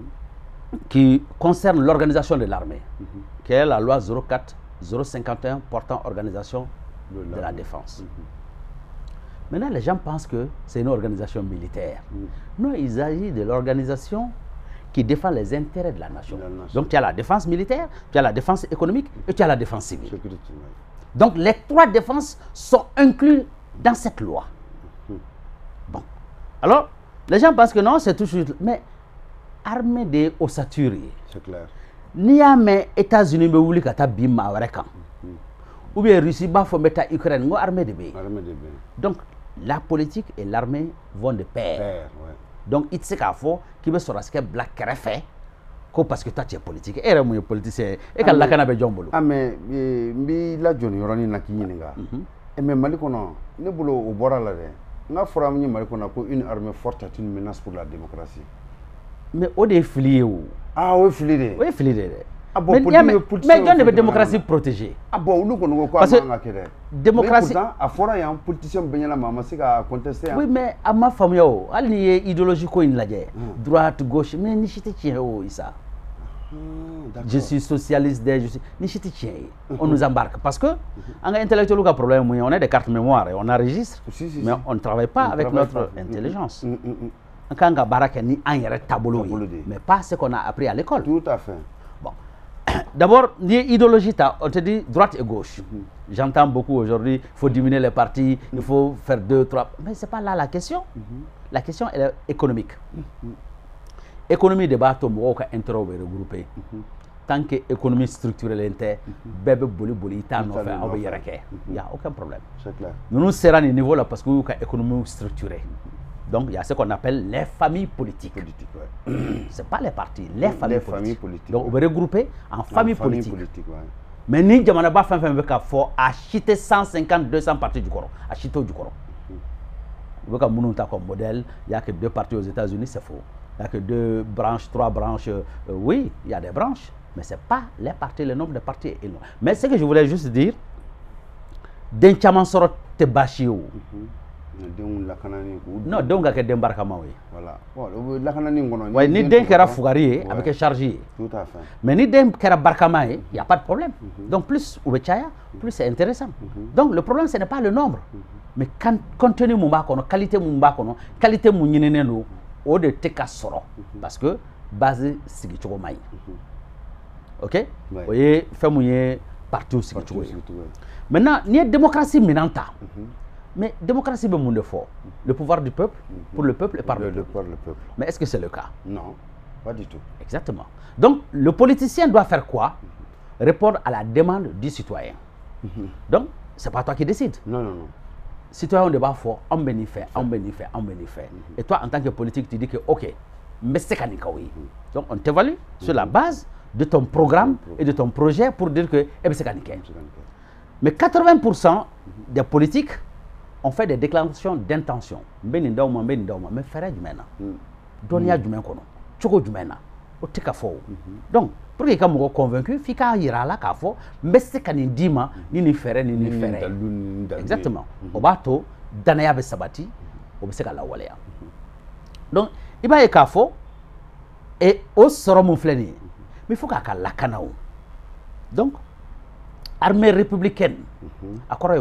qui concerne l'organisation de l'armée qui est la loi 04-051 portant organisation de la défense maintenant les gens pensent que c'est une organisation militaire non il s'agit de l'organisation qui défend les intérêts de la nation. Donc tu as la défense militaire, tu as la défense économique et tu as la défense civile. Donc les trois défenses sont inclus dans cette loi. Bon. Alors, les gens pensent que non, c'est tout de suite. Mais armée des ossature. C'est clair. Ni ya mais États-Unis be wuli ka ta bi ma wɛrɛ kan. Ou bien Russie b'a fɔ meta Ukraine ngo armée de be. Donc la politique et l'armée vont de pair. Donc il tɛ se k'a fɔ k'i bɛ sɔrɔdasi kɛ bila kɛrɛfɛ ko parce que toi tu es politique e yɛrɛ mun ye politicien ye e ka lakana bɛ jɔn bolo. mais n b'i lajɔ nin yɔrɔnin na k'i ɲininka mais Mali kɔnɔ ne bolo o bɔra la dɛ n ka fɔra min ye Mali kɔnɔ ko une armée forte est une menace pour la démocratie. mais o de ye fili ye o. o ye fili de ye. o ye fili de ye dɛ. mais jɔn de bɛ démocratie protéger. bon olu kɔni ko k'a man kan ka kɛ dɛ. démocratie mais pourtant a fɔra yan politicien bɛɛ ɲɛna a ma se ka contester yan. oui mais a ma faamuya o hali n'i ye idéologie ko in lajɛ droite gauche mais ni si tɛ tiɲɛ o Isa. Je suis socialiste, on nous embarque. Parce que, en intellectuel, il y a un problème, on a des cartes mémoire et on enregistre, mais on ne travaille pas avec notre intelligence. Quand on a un tableau, mais pas ce qu'on a appris à l'école. Tout à fait. Bon. D'abord, l'idéologie, on te dit droite et gauche. J'entends beaucoup aujourd'hui, il faut diminuer les partis, il faut faire 2, 3. Mais ce n'est pas là la question. La question elle est économique. Économie de bateau, on va regrouper. Tant que l'économie structurelle est, il n'y a aucun problème. Nous nous serons à ce niveau-là parce qu'il y a une économie structurée. Donc, il y a ce qu'on appelle les familles politiques. Ce n'est pas les partis, les familles politiques. Donc, on va regrouper en familles politiques. Mais ni jamana ba fan fan beka fo acheter 150 200 partis du Coran, acheter du Coran. Beka mununta comme modèle, il y a que 2 partis aux États-Unis, c'est faux. Il n'y a que 2 branches, 3 branches. Oui, il y a des branches, mais ce n'est pas les partis, le nombre de partis est énorme. Mais ce que je voulais juste dire, d'un chaman soro te bashio. Non, donc il y a des embarquements. Voilà. Oui, ni d'un qui a fougarié avec chargé. Tout à fait. Mais ni d'un qui a barcama, il n'y a pas de problème. Donc plus ou plus c'est intéressant. Donc le problème ce n'est pas le nombre, mais quand contenu mumba kono, qualité mumba kono, qualité munyineno, au de teka soro, parce que base sigi chogo mai. Ok? Vous voyez, fait mouiller partout sigi chogo. Maintenant, il y a démocratie minanta. Mais démocratie, c'est monde fort. Le pouvoir du peuple, pour le peuple et par le peuple. Mais est-ce que c'est le cas? Non, pas du tout. Exactement. Donc, le politicien doit faire quoi? Répondre à la demande du citoyen. Donc, ce n'est pas toi qui décides. Non, non, non. Citoyen, on débat fort, on bénéficie, on bénéficie, on bénéficie. Et toi, en tant que politique, tu dis que, OK, mais c'est kanikawi. Donc, on t'évalue sur la base de ton programme et de ton projet pour dire que, c'est kanikawi. Mais 80% des politiques on fait des déclarations d'intention. Mais faire du mena. Donia du mena. Choco du mena. Donc, pour que vous convaincu, il faut qu'il y ait là, mais c'est qu'on dit ni faire, ni faire. Exactement. Au bateau, Danaya Sabati, au Besseka la Walea. Donc, il va y avoir et au sera mon flâner. Mais il faut qu'il y ait la canao. Donc, armée républicaine, à quoi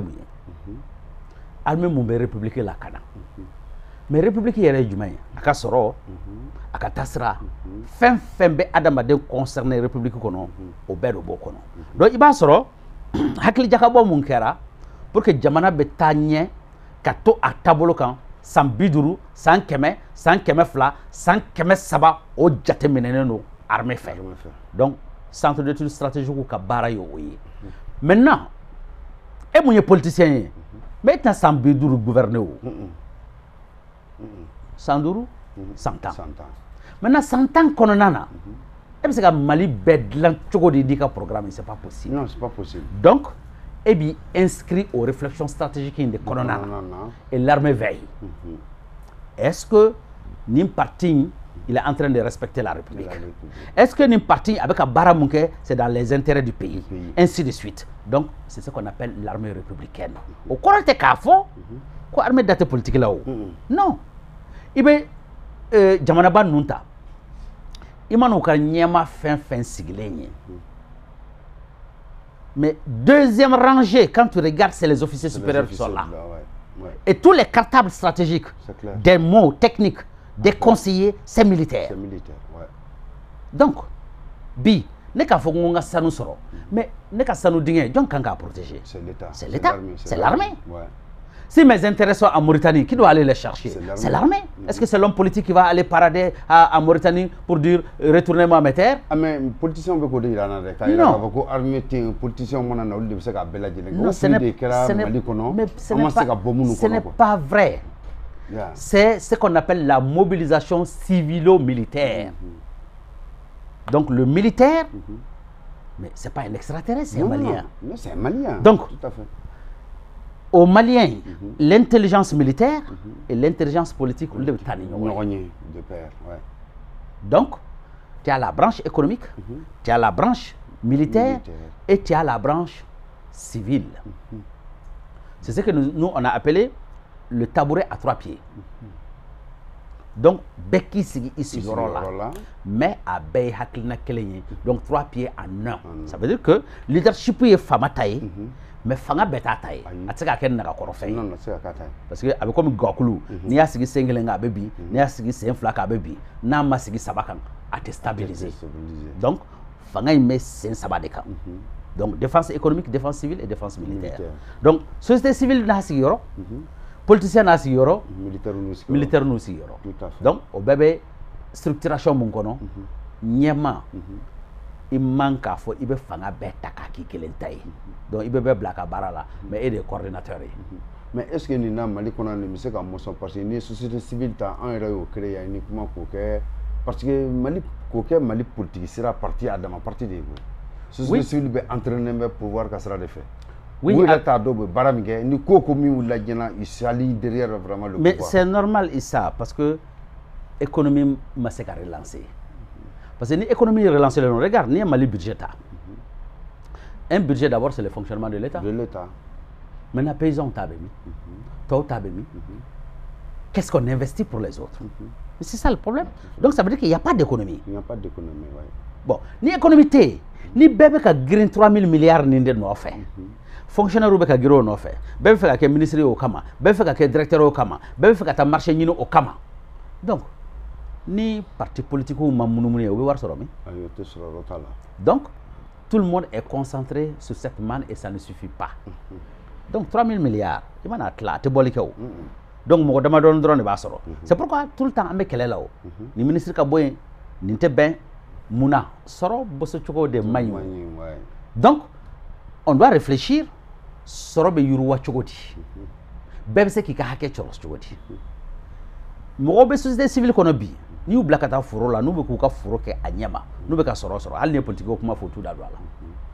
armée mumbe républicaine la kana. Mais république yere jumay aka soro aka tasra fem adamade concerné république kono o bedo bokono. Donc iba soro hakli jakabo mun kera pour que jamana be tanye kato a tabolo kan san biduru san keme fla san keme saba o jate meneno armée fait. Donc centre d'études stratégiques ka bara yo oyi. Maintenant et mon politicien mais tu as 100 gouverner. 100 ans. 100 ans. Maintenant, 100 ans, qu'on a. Est-ce que Mali bedlan choco de programme, c'est pas possible. Non, c'est pas possible. Donc, et bien inscrit aux réflexions stratégiques de Kononana. Et l'armée veille. Est-ce que Nim Parti il est en train de respecter la République? Est-ce que Nim Parti avec un baramunke, c'est dans les intérêts du pays? Ainsi de suite. Donc, c'est ce qu'on appelle l'armée républicaine. Au cours de Kafo, quoi armée date politique là-haut? Non. Il y a Jamanaban Nunta. Il y a Nyama fin siglénie. Mais deuxième rangée, quand tu regardes, c'est les officiers supérieurs qui sont là. Et tous les cartables stratégiques, des mots techniques, des conseillers, c'est militaire. C'est militaire, ouais. Donc, bi, ne ka fo ngonga sanu soro, mais ne ka sanu dingé, donc kan ka protéger. C'est l'État. C'est l'État. C'est l'armée. Ouais. Si mes intérêts sont en Mauritanie, qui doit aller les chercher? C'est l'armée. Est-ce que c'est l'homme politique qui va aller parader en Mauritanie pour dire retournez-moi mes terres? Ah mais politicien veut qu'on dise là, non. Armée, politicien, mon anna, il se gabelle la non, ce n'est pas vrai. C'est ce qu'on appelle la mobilisation civilo-militaire. Donc le militaire, mais ce n'est pas un extraterrestre, c'est un Malien. Non, c'est un Malien. Donc, tout à fait. Aux Maliens, l'intelligence militaire et l'intelligence politique, de pair, ouais. Donc, tu as la branche économique, tu as la branche militaire et tu as la branche civile. C'est ce que nous on a appelé le tabouret à 3 pieds. donc bɛɛ k'i sigi i sigiyɔrɔ la mais a bɛɛ ye hakilina kelen ye donc 3 pieds en 1 ça veut dire que leadership ye faama ta ye mais fanga bɛɛ t'a ta ye a tɛ se ka kɛ nagakɔrɔfɛn ye parce que a bɛ komi gakulu n'i y'a sigi sen kelen kan a bɛ bin n'i y'a sigi sen fila kan a bɛ bin n'a ma sigi saba kan a tɛ stabiliser donc fanga in bɛ sen saba de kan donc défense économique, défense civile et défense militaire. Donc société civile n'a sigiyɔrɔ politicien n'a sigiyɔrɔ militaire n'u sigiyɔrɔ donc o bɛɛ bɛ structuration mun kɔnɔ ɲɛma i man k'a fɔ i bɛ fanga bɛɛ ta k'a k'i kelen ta ye donc i bɛ bɛɛ bila ka baara la mais e de ye coordinateur ye mais est ce que nin na Mali kɔnɔ nin bɛ se ka mɔsɔn parce que ni société civile ta an yɛrɛ y'o créé yan ni kuma k'o kɛ parce que Mali k'o kɛ Mali politique sera parti a dama parti de ye koyi société civile bɛ entraîner bɛ pouvoir ka sira de fɛ oui yɛrɛ t'a dɔn u bɛ baara min kɛ ni ko ko min wulila diɲɛ ils s'allient derrière vraiment le pouvoir mais c'est normal Issa parce que économie ma se ka relancer parce que ni économie relancer le regarde ni Mali budget ta un budget d'abord c'est le fonctionnement de l'État maintenant paysan t'a bemi toi t'a bemi qu'est-ce qu'on investit pour les autres c'est ça le problème donc ça veut dire qu'il n'y a pas d'économie ouais. Bon ni économie tɛ ni bɛɛ bɛ ka girin 3000 milliards nin de nɔfɛ fonctionnaire bɛ ka girin o nɔfɛ bɛɛ bɛ fɛ ka kɛ ministre ye o kama bɛɛ bɛ fɛ ka kɛ directeur o kama bɛɛ bɛ fɛ ka taa marché ɲini o kama donc ni parti politique ma munumunu ye o bɛ wari sɔrɔ min donc tout le monde est concentré sur cette manne et ça ne suffit pas donc 3000 milliards i mana tila a tɛ bɔli kɛ o donc mɔgɔ damadɔni dɔrɔn de b'a sɔrɔ c'est pourquoi tout le temps an bɛ kɛlɛ la o ni ministre ka bɔ yen nin tɛ bɛn Mouna, soro bosochoko de maï. Donc, on doit réfléchir soro be yuruwa chogoti. Bebe se ki ka hake choros chogoti. Mo be société civile kono bi. Ni u blakata furo la, nu be ku ka furo ke anyama. Nu be ka soro. Al ne politique kuma fotu da douala.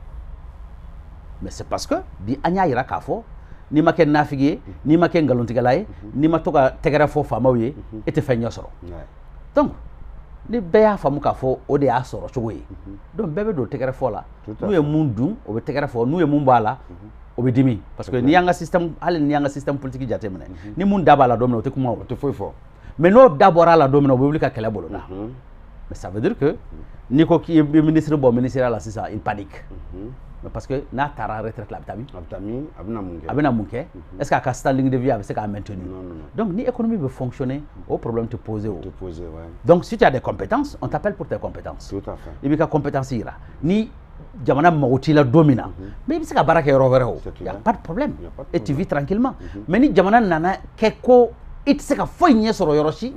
Mais c'est parce que bi anya ira ka fo ni ma ken nafigué, ni ma ken galontigalaye, ni ma toka tegara fo famawye et te fait soro. Donc ni bɛɛ y'a faamu k'a fɔ o de y'a sɔrɔ cogo ye donc bɛɛ bɛ don tɛgɛrɛ fɔ la n'u ye mun dun o bɛ tɛgɛrɛ fɔ n'u ye mun b'a la o bɛ dimi parce que ni y'an ka système hali ni y'an ka système politique jateminɛ ni mun da b'a la don min na o tɛ kuma o tɛ foyi fɔ mais n'o da bɔra a la don min na o bɛ wuli ka kɛlɛ bolo da mais ça veut dire que n'i ko k'i ye ministre bɔ ministère la sisan il panique parce que n'a taara retraite la a bɛ taa min a bɛ na mun kɛ est-ce que a ka standing de vie a bɛ se k'a maintenir donc ni économie veut fonctionner au problème te poser o donc si tu as des compétences on t'appelle pour tes compétences i b'i ka compétence yira ni jamana mago t'i la don min na mais i bɛ se ka baara kɛ yɔrɔ wɛrɛ o y a pas de problème et tu vis tranquillement mais ni jamana nana kɛ ko i tɛ se ka foyi ɲɛ sɔrɔ yɔrɔ si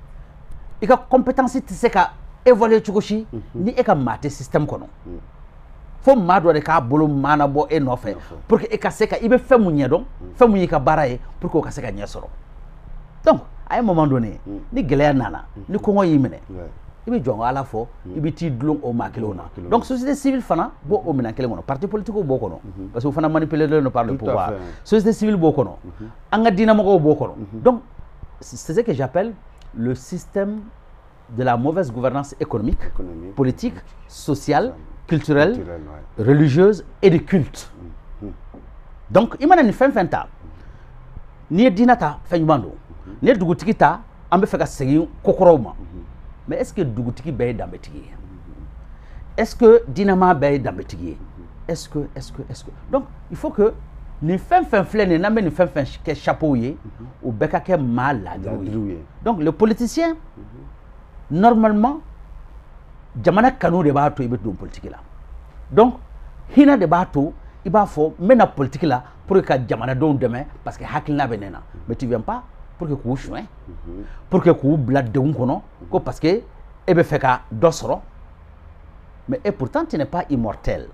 i ka compétence tɛ se ka évoluer cogo si ni e ka maa tɛ système kɔnɔ fo maa dɔ de k'a bolo maana bɔ e nɔfɛ pour que e ka se ka i bɛ fɛn mun ɲɛ dɔn fɛn mun y'i ka baara ye pour que o ka se ka ɲɛ sɔrɔ donc a ye moment donné ni gɛlɛya nana ni kɔngɔ y'i minɛ i bɛ jɔn ala fɔ i bɛ t'i dulon o maa kelenw na donc société civile fana b'o o minɛn kelen kɔnɔ parti politique b'o kɔnɔ parce que o fana manipulé par le pouvoir société civile b'o kɔnɔ an ka diinɛmɔgɔw b'o kɔnɔ donc c'est ce que j'appelle le système de la mauvaise gouvernance économique, politique, sociale, culturelle, religieuse et de culte. Donc, il y a une fin ta. Ni dinata fin bando. Ni dugutiki ta ambe feka segi kokoroma. Mais est-ce que dugutiki baye dambetigi? Est-ce que dinama baye dambetigi? Est-ce que donc il faut que ni fin flène n'a ni fin que chapeau yé ou beka ke mal la. Donc le politicien normalement jamana kanu de b'a to i bɛ don politique la donc hina de b'a to i b'a fɔ n bɛna politique la pour que ka jamanadenw dɛmɛ parce que hakilina bɛ ne na mais tu viens pas pour que k'u soin pour que k'u bila degun kɔnɔ ko parce que e bɛ fɛ ka dɔ sɔrɔ mais et pourtant tu n'es pas immortel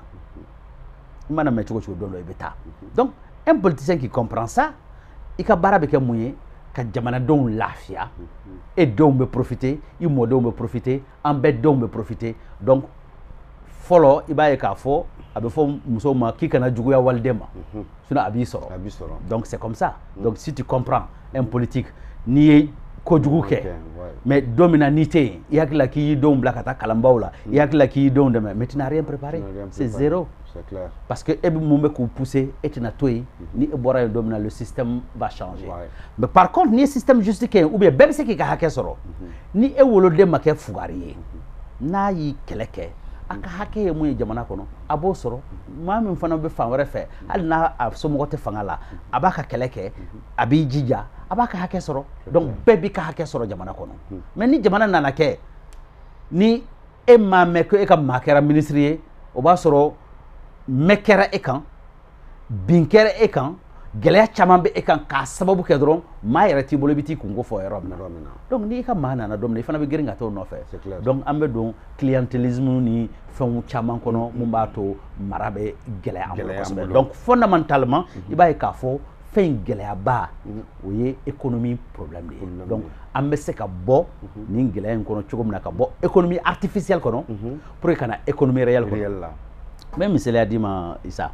i mana mɛn cogo don dɔ i bɛ taa donc un politicien qui comprend ça i ka baara bɛ kɛ mun ye ka jamanadenw lafiya et denw bɛ profiter i mɔdenw bɛ profiter an bɛɛ denw bɛ profiter donc fɔlɔ i b'a ye k'a fɔ a bɛ fɔ musow ma k'i kana juguya waliden ma sinon a b'i sɔrɔ donc c'est comme ça donc si tu comprends un politique n'i ye kojugu kɛ mais don min na n'i tɛ yen i hakili la k'i y'i denw bila ka taa kalanbaw la i hakili la k'i y'i denw dɛmɛ mais tu n'as rien préparé c'est zéro parce que e bɛ mun bɛ k'u pousser e tɛna to yen ni e bɔra yen don min na le système va changer mais par contre n'i ye système juste kɛ yen ou bien bɛɛ bɛ se k'i ka hakɛ sɔrɔ ni e woloden ma kɛ fugari ye n'a y'i kɛlɛ kɛ a ka hakɛ ye mun ye jamana kɔnɔ a b'o sɔrɔ maa min fana bɛ fan wɛrɛ fɛ hali n'a somɔgɔ tɛ fanga la a b'a ka kɛlɛ kɛ a b'i jija a b'a ka hakɛ sɔrɔ donc bɛɛ b'i ka hakɛ sɔrɔ jamana kɔnɔ mais ni jamana nana kɛ ni e m'a mɛn ko e ka maa kɛra ministre ye o b'a sɔrɔ mɛ kɛra e kan bin kɛra e kan gɛlɛya caman bɛ e kan k'a sababu kɛ dɔrɔn maa yɛrɛ t'i bolo i bɛ t'i kunko fɔ yɔrɔ min na donc n'i ka maa nana don min na i fana bɛ girin ka t'o nɔfɛ donc an bɛ don clientélisme ni fɛnw caman kɔnɔ mun b'a to mara bɛ gɛlɛya an bolo kosɛbɛ donc fondamentalement i b'a ye k'a fɔ fɛn gɛlɛyaba o ye économie problème de ye donc an bɛ se ka bɔ nin gɛlɛya in kɔnɔ cogo min na ka bɔ économie artificielle kɔnɔ pour que ka na économie réelle kɔnɔ n bɛ misaliya d'i ma Isa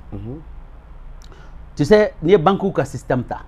tu sais n'i ye banques ka système ta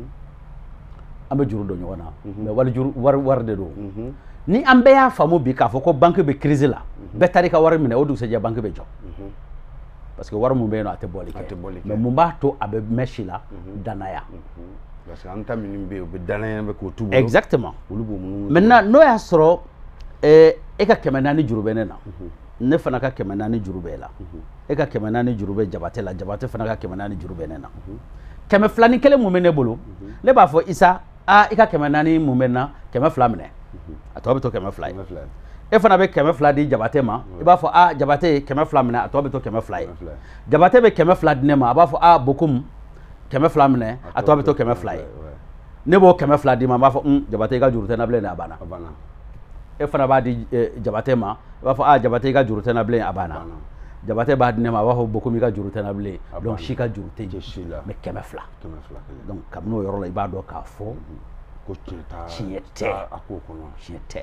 an bɛ juru don ɲɔgɔn na mais wari de don ni an bɛɛ y'a faamu bi k'a fɔ ko banque bɛ crise la bɛɛ taara i ka wari minɛ o dugusɛjɛ banque bɛ jɔ parce que wari mun bɛ yen nɔ a tɛ bɔli kɛ mais mun b'a to a bɛ mɛn si la danaya parce que an ta minnu bɛ yen u bɛ danaya bɛ k'o t'u bolo exactement maintenant n'o y'a sɔrɔ e ka 400 juru bɛ ne na ne fana ka 400 juru bɛ e la e ka 400 juru bɛ Jabate la Jabate fana ka 400 juru bɛ ne na 200 ni kelen mun bɛ ne bolo ne b'a fɔ Isa i ka 400 mun bɛ na 200 minɛ a tɔ bɛ to 200 ye e fana bɛ 200 di Jabate ma i b'a fɔ Jabate 200 minɛ a tɔ bɛ to 200 ye Jabate bɛ 200 di ne ma a b'a fɔ Bokum 200 minɛ a tɔ bɛ to 200 ye ne b'o 200 di ma a b'a fɔ Jabate i ka juru tɛ n na bilen dɛ a banna e fana b'a di Jabate ma i b'a fɔ Jabate i ka juru tɛ n na bilen a banna Jabate b'a di ne ma a b'a fɔ Bokum i ka juru tɛ n na bilen donc si ka juru tɛ yen mais 200 donc kabini o yɔrɔ la i b'a dɔn k'a fɔ ko tiɲɛ tɛ a ko kɔnɔ tiɲɛ tɛ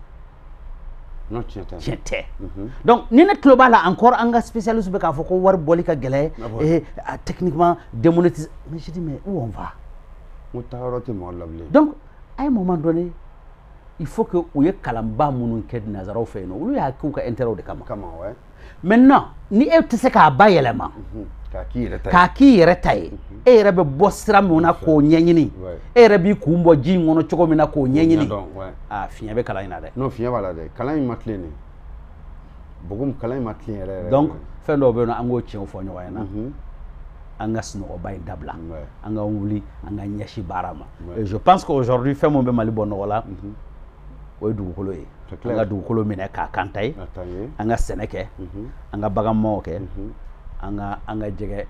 non tiɲɛ tɛ donc ni ne tulo b'a la encore an ka spécialiste bɛ k'a fɔ ko wari bɔli ka gɛlɛn techniquement démonétisé mais je dis mais où on va n taa yɔrɔ tɛ mɔgɔ la bilen donc à un moment donné il faut que u ye kalanba minnu kɛ nanzaraw fɛ yen nɔ olu y'a k'u ka intérêt de kama maintenant ni e tɛ se k'a bayɛlɛma k'a k'i yɛrɛ ta ye e yɛrɛ bɛ bɔ sira min na k'o ɲɛɲini e yɛrɛ b'i kun bɔ ji in kɔnɔ cogo min na k'o ɲɛɲini fiɲɛ bɛ kalan in na dɛ non fiɲɛ b'a la dɛ kalan in ma tilen de Bokum kalan in ma tilen yɛrɛ donc fɛn dɔw bɛ yen nɔ an k'o tiɲɛw fɔ ɲɔgɔn ɲɛna an ka sunɔgɔba in dabila an ka wuli an ka ɲɛsi baara ma et je pense qu'aujourd'hui fɛn min bɛ Mali bɔ nɔgɔ la o ye dugukolo ye an ka dugukolo minɛ k'a kan ta ye an ka sɛnɛ kɛ an ka baganmaw kɛ an ka jɛgɛ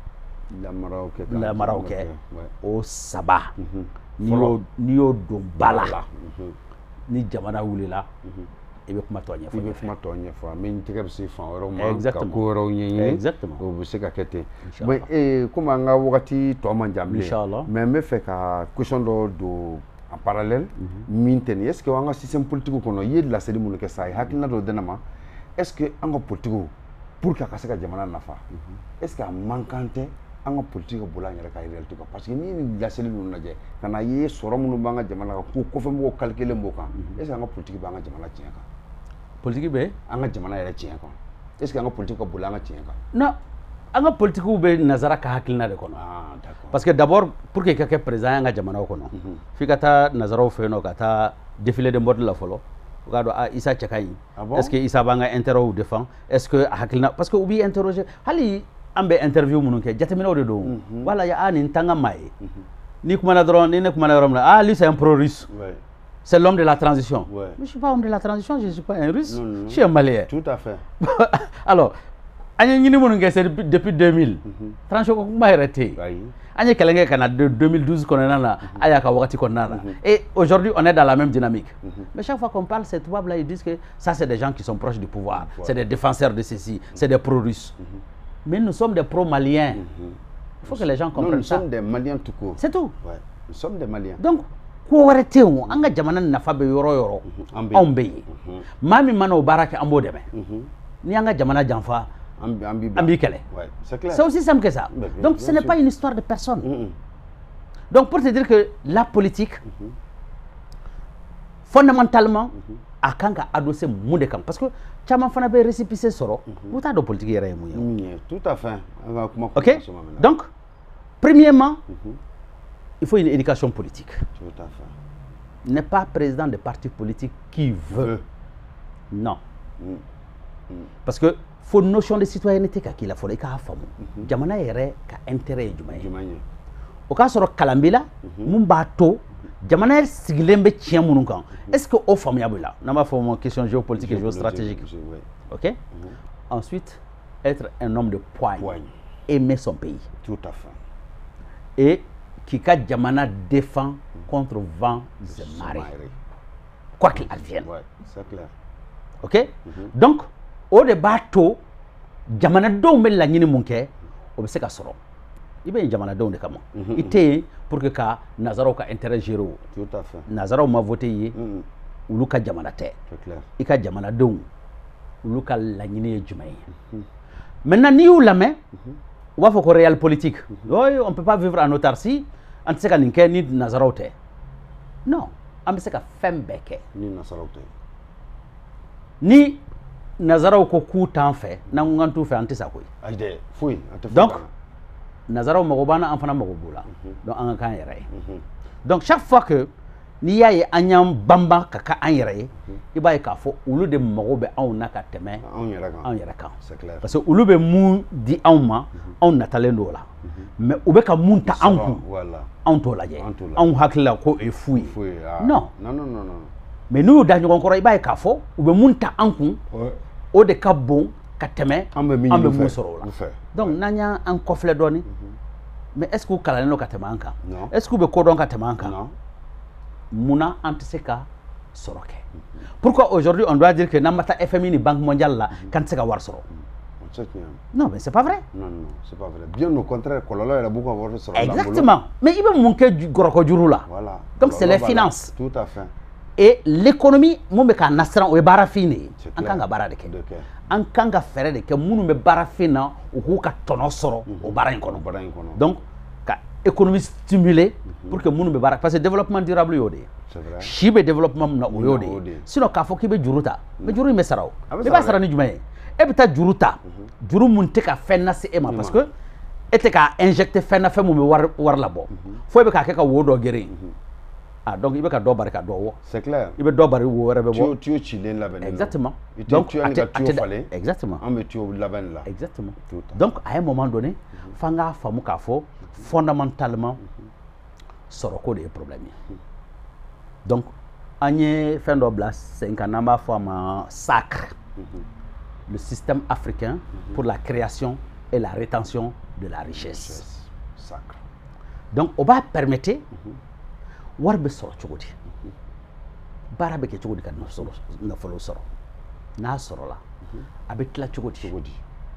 lamaraw kɛ o saba n'i y'o don ba la ni jamana wulila i bɛ kuma tɔ ɲɛfɔ mais n tɛgɛ bɛ se fan wɛrɛw ma ka ko wɛrɛw ɲɛɲini o bɛ se ka kɛ ten mais komi an ka wagati tɔ man jan bilen mais n bɛ fɛ ka question dɔ don en parallèle min tɛ nin est ce que an ka système politique kɔnɔ i ye laseli minnu kɛ sa ye hakilina dɔ di ne ma est ce que an ka politique pour que a ka se ka jamana nafa est ce que a man kan tɛ an ka politique ka boli an yɛrɛ ka réalité kan parce que n'i ye nin laseli ninnu lajɛ ka na ye sɔrɔ minnu b'an ka jamana kan ko kɔfɛmɔgɔw calculé b'o kan est ce que an ka politique b'an ka jamana tiɲɛ kan politique bɛ an ka jamana yɛrɛ tiɲɛ kan est ce que an ka politique ka boli an ka tiɲɛ kan non an ka politikiw bɛ nazara ka hakilina de kɔnɔ parce que d'abord pour que i ka kɛ président y'an ka jamanaw kɔnɔ f'i ka taa nazaraw fɛ yen nɔ ka taa défilé de mode la fɔlɔ u k'a dɔn Isa cɛ ka ɲi est ce que Isa b'an ka intérêt défend est ce que a hakilina parce que u b'i interroger hali an bɛ interview minnu kɛ jateminɛw de don wala nin t'an ka maa ye ni kumana dɔrɔn ni ne kumana yɔrɔ min na lui c'est un pro-russe c'est l'homme de la transition mais je suis pas homme de la transition je suis pas un russe je suis un malien tout à fait alors an ye ɲini minnu kɛ depuis 2000 transition ko kuma yɛrɛ tɛ yen an ye kɛlɛ kɛ ka na 2012 kɔnɔna na a y'a ka wagati kɔnɔna na et aujourd'hui on est dans la même dynamique mais chaque fois qu'on parle ces tubaab là ils disent que ça c'est des gens qui sont proches du pouvoir c'est des défenseurs de ceci c'est des pro-russes mais nous sommes des pro-maliens il faut que les gens comprennent ça nous sommes des maliens tout court c'est tout nous sommes des maliens donc ko wɛrɛ tɛ yen an ka jamana nafa bɛ yɔrɔ yɔrɔ anw bɛ yen maa min mana o baara kɛ an b'o dɛmɛ ni an ka jamana janfa an b'i kɛlɛ c'est aussi simple que ça donc ce n'est pas une histoire de personne donc pour te dire que la politique fondamentalement a kan ka adossé mun de kan parce que caman fana bɛ récépissé sɔrɔ u t'a dɔn politique yɛrɛ ye mun ye. Tout à fait. Ok, donc premièrement il faut une éducation politique. Tout à fait. N'est pas président de parti politique qui veut. Non. Parce que faut notion de citoyenneté ka k'i la fɔlɔ i k'a faamu jamana yɛrɛ ka intérêt ye jumɛn ye o k'a sɔrɔ kalan b'i la mun b'a to jamana sigilen bɛ tiɲɛ minnu kan est-ce que o faamuya b'i la n'an b'a fɔ o ma question géopolitique et géostratégique. Ok. Ensuite être un homme de poigne, aimer son pays. Tout à fait. Et qui ka jamana défend contre vent de marée quoi qu'il advienne. Ouais, c'est clair. Ok. Donc au de b'a to jamanadenw bɛ laɲini mun kɛ o bɛ se ka sɔrɔ i bɛ yen jamanadenw de kama i tɛ yen pour que ka nazaraw ka intérêt gérer o. Tout à fait. Nazaraw ma voté i ye olu ka jamana tɛ i ka jamanadenw olu ka laɲini ye jumɛn ye. Maintenant n'i y'u lamɛn u b'a fɔ ko réel politique oui on peut pas vivre en autarcie an tɛ se ka nin kɛ ni nazaraw tɛ non an bɛ se ka fɛn bɛɛ kɛ ni nazaraw tɛ. ni nazaraw ko k'u t'an fɛ n'an ko k'an t'u fɛ an tɛ sa koyi. Ayi dɛ foyi an tɛ. Donc nazaraw mago b'an na an fana mago b'u la donc an ka k'an yɛrɛ ye. Donc chaque fois que n'i y'a ye an y'an banban ka kɛ an yɛrɛ ye i b'a ye k'a fɔ olu de mago bɛ anw na ka tɛmɛ anw yɛrɛ kan. C'est clair. Parce que olu bɛ mun di anw ma anw natalen don o la mais u bɛ ka mun ta anw kun anw t'o lajɛ anw hakili la ko o ye fu ye. Non. Non non non non. Mais n'u y'u da ɲɔgɔn kɔrɔ i b'a ye k'a fɔ u bɛ mun ta an kun o de ka bon ka tɛmɛ an bɛ mun sɔrɔ o la. Donc n'an y'an kɔfilɛ dɔɔni mais est-ce que u kalannen don ka tɛmɛ an kan est-ce que u bɛ ko dɔn ka tɛmɛ an kan munna an tɛ se ka sɔrɔ kɛ. Pourquoi aujourd'hui on doit dire que n'an ma taa FMI ni Banque mondiale la k'an tɛ se ka wari sɔrɔ. Non mais c'est pas vrai. Non non c'est pas vrai. Bien au contraire kɔlɔlɔ yɛrɛ b'u ka wari sɔrɔ. Exactement mais i bɛ mun kɛ gɔrɔkɔ juru la. Voilà. Donc c'est les finances. Tout à fait. Et l'économie mun bɛ k'a nasiran o ye baarafin de ye an kan ka baara de kɛ an kan ka fɛɛrɛ de kɛ minnu bɛ baarafin na u k'u ka tɔnɔ sɔrɔ o baara in kɔnɔ. Donc ka économie stimuler pour que minnu bɛ baara parce que développement durable y'o de ye si bɛ développement min na o y'o de ye sinon k'a fɔ k'i bɛ juru ta mais juru in bɛ sara o i b'a sara ni jumɛn ye e bɛ taa juru ta juru mun tɛ ka fɛn lase e ma parce que e tɛ ka injecter fɛn na fɛn mun bɛ wari labɔ fo e bɛ k'a kɛ ka wo dɔ geren. Ah, donc il va d'abord barrer d'eau. C'est clair. Il va d'abord barrer tu es chilien là-bas. Exactement. Donc tu fallait. Exactement. On met tu là-bas là. Exactement. Donc à un moment donné, fanga famu kafo fondamentalement soroko des problèmes. Donc anye fin d'oblas 5 ans ma forme sacre. Le système africain pour la création et la rétention de la richesse. Sacre. Donc on va permettre war bɛ sɔrɔ cogo di baara bɛ kɛ cogo di ka nafolo sɔrɔ n'a sɔrɔla a bɛ tila cogo di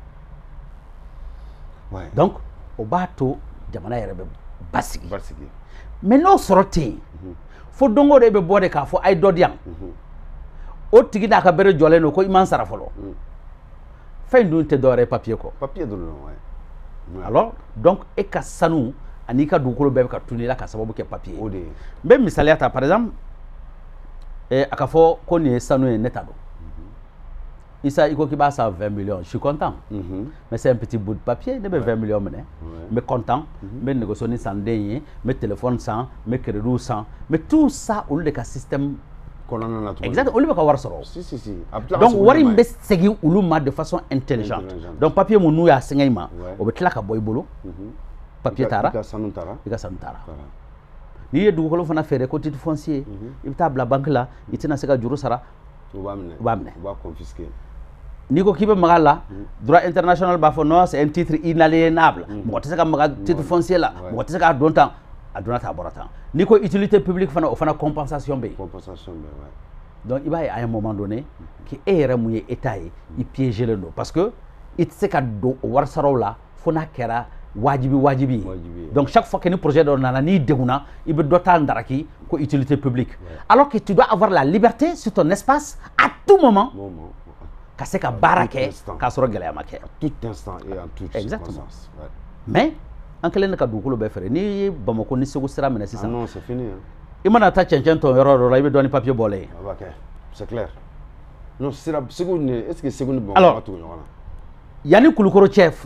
donc o b'a to jamana yɛrɛ bɛ basigi mais n'o sɔrɔ tɛ yen fo don o don e bɛ bɔ de k'a fɔ a ye dɔ di yan o tigi n'a ka bere jɔlen don ko i man sara fɔlɔ fɛn dun tɛ dɔwɛrɛ ye papier kɔ alors donc e ka sanu ani ka dugukolo bɛɛ bɛ ka tunun i la ka sababu kɛ papier ye n bɛ misaliya ta par exemple a ka fɔ ko nin ye sanu ye ne ta dɔn Isa i ko k'i b'a san 20 millions je suis content mais c'est un petit bout de papier ne bɛ 20 millions minɛ n bɛ content n bɛ négocier ni sanden ye n bɛ téléphone san n bɛ crédit san mais tout ça olu de ka système exactement olu bɛ ka wari sɔrɔ donc wari in bɛ segin olu ma de façon intelligente donc papier mun n'u y'a sɛgɛn i ma o bɛ tila ka bɔ i bolo papier taara i ka sanu taara n'i ye dugukolo fana feere ko titre foncier i bɛ taa bila banque la i tɛna se ka juru sara u b'a minɛ n'i ko k'i bɛ maga la droit international b'a fɔ non c'est un titre inaliénable mɔgɔ tɛ se ka maga titre foncier la mɔgɔ tɛ se k'a don tan a donna tan a bɔra tan n'i ko utilité publique fana o fana compensation bɛ yen donc i b'a ye à un moment donné que e yɛrɛ mun ye état ye i piégelen don parce que i tɛ se ka don o wari saraw la fo n'a kɛra wajibi donc chaque fois que ni projet dɔ nana n'i degunna i bɛ dɔ ta ndaraki ko utilité publique alors que tu dois avoir la liberté sur ton espace à tout moment ka se ka baara kɛ k'a sɔrɔ gɛlɛya ma kɛ tout instant et en toute circonstance mais an kɛlen de ka dugukolo bɛɛ feere n'i ye Bamako ni Segu sira minɛ sisan non c'est fini Il m'a attaqué quelqu'un ton erreur, il me donne papier bolé. Ok, c'est clair. Non, c'est la seconde. Est-ce que c'est une bonne? Alors, Yannick Kouloukoro chef,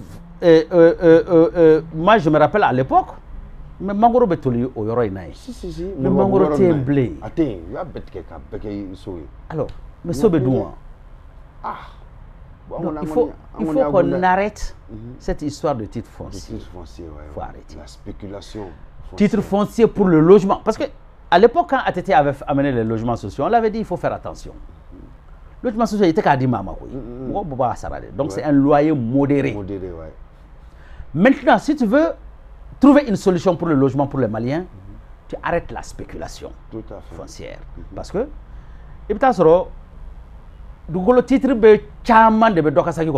moi je me rappelle à l'époque, mais Mangoro Betoli au Yoro Inaï. Si. Mais Mangoro t'es blé. Attends, il y a Betke alors, mais Sobedouan. Ah. Non, il faut qu'on arrête cette histoire de titre foncier. Il faut arrêter. La spéculation. Titre foncier pour le logement. Parce que à l'époque, quand ATT avait amené les logements sociaux, on l'avait dit il faut faire attention. Le logement social, il était qu'à dire maman. Donc c'est un loyer modéré. Maintenant, si tu veux trouver une solution pour le logement pour les Maliens, tu arrêtes la spéculation foncière. Parce que, il peut être le titre de Chaman de Bedokasaki.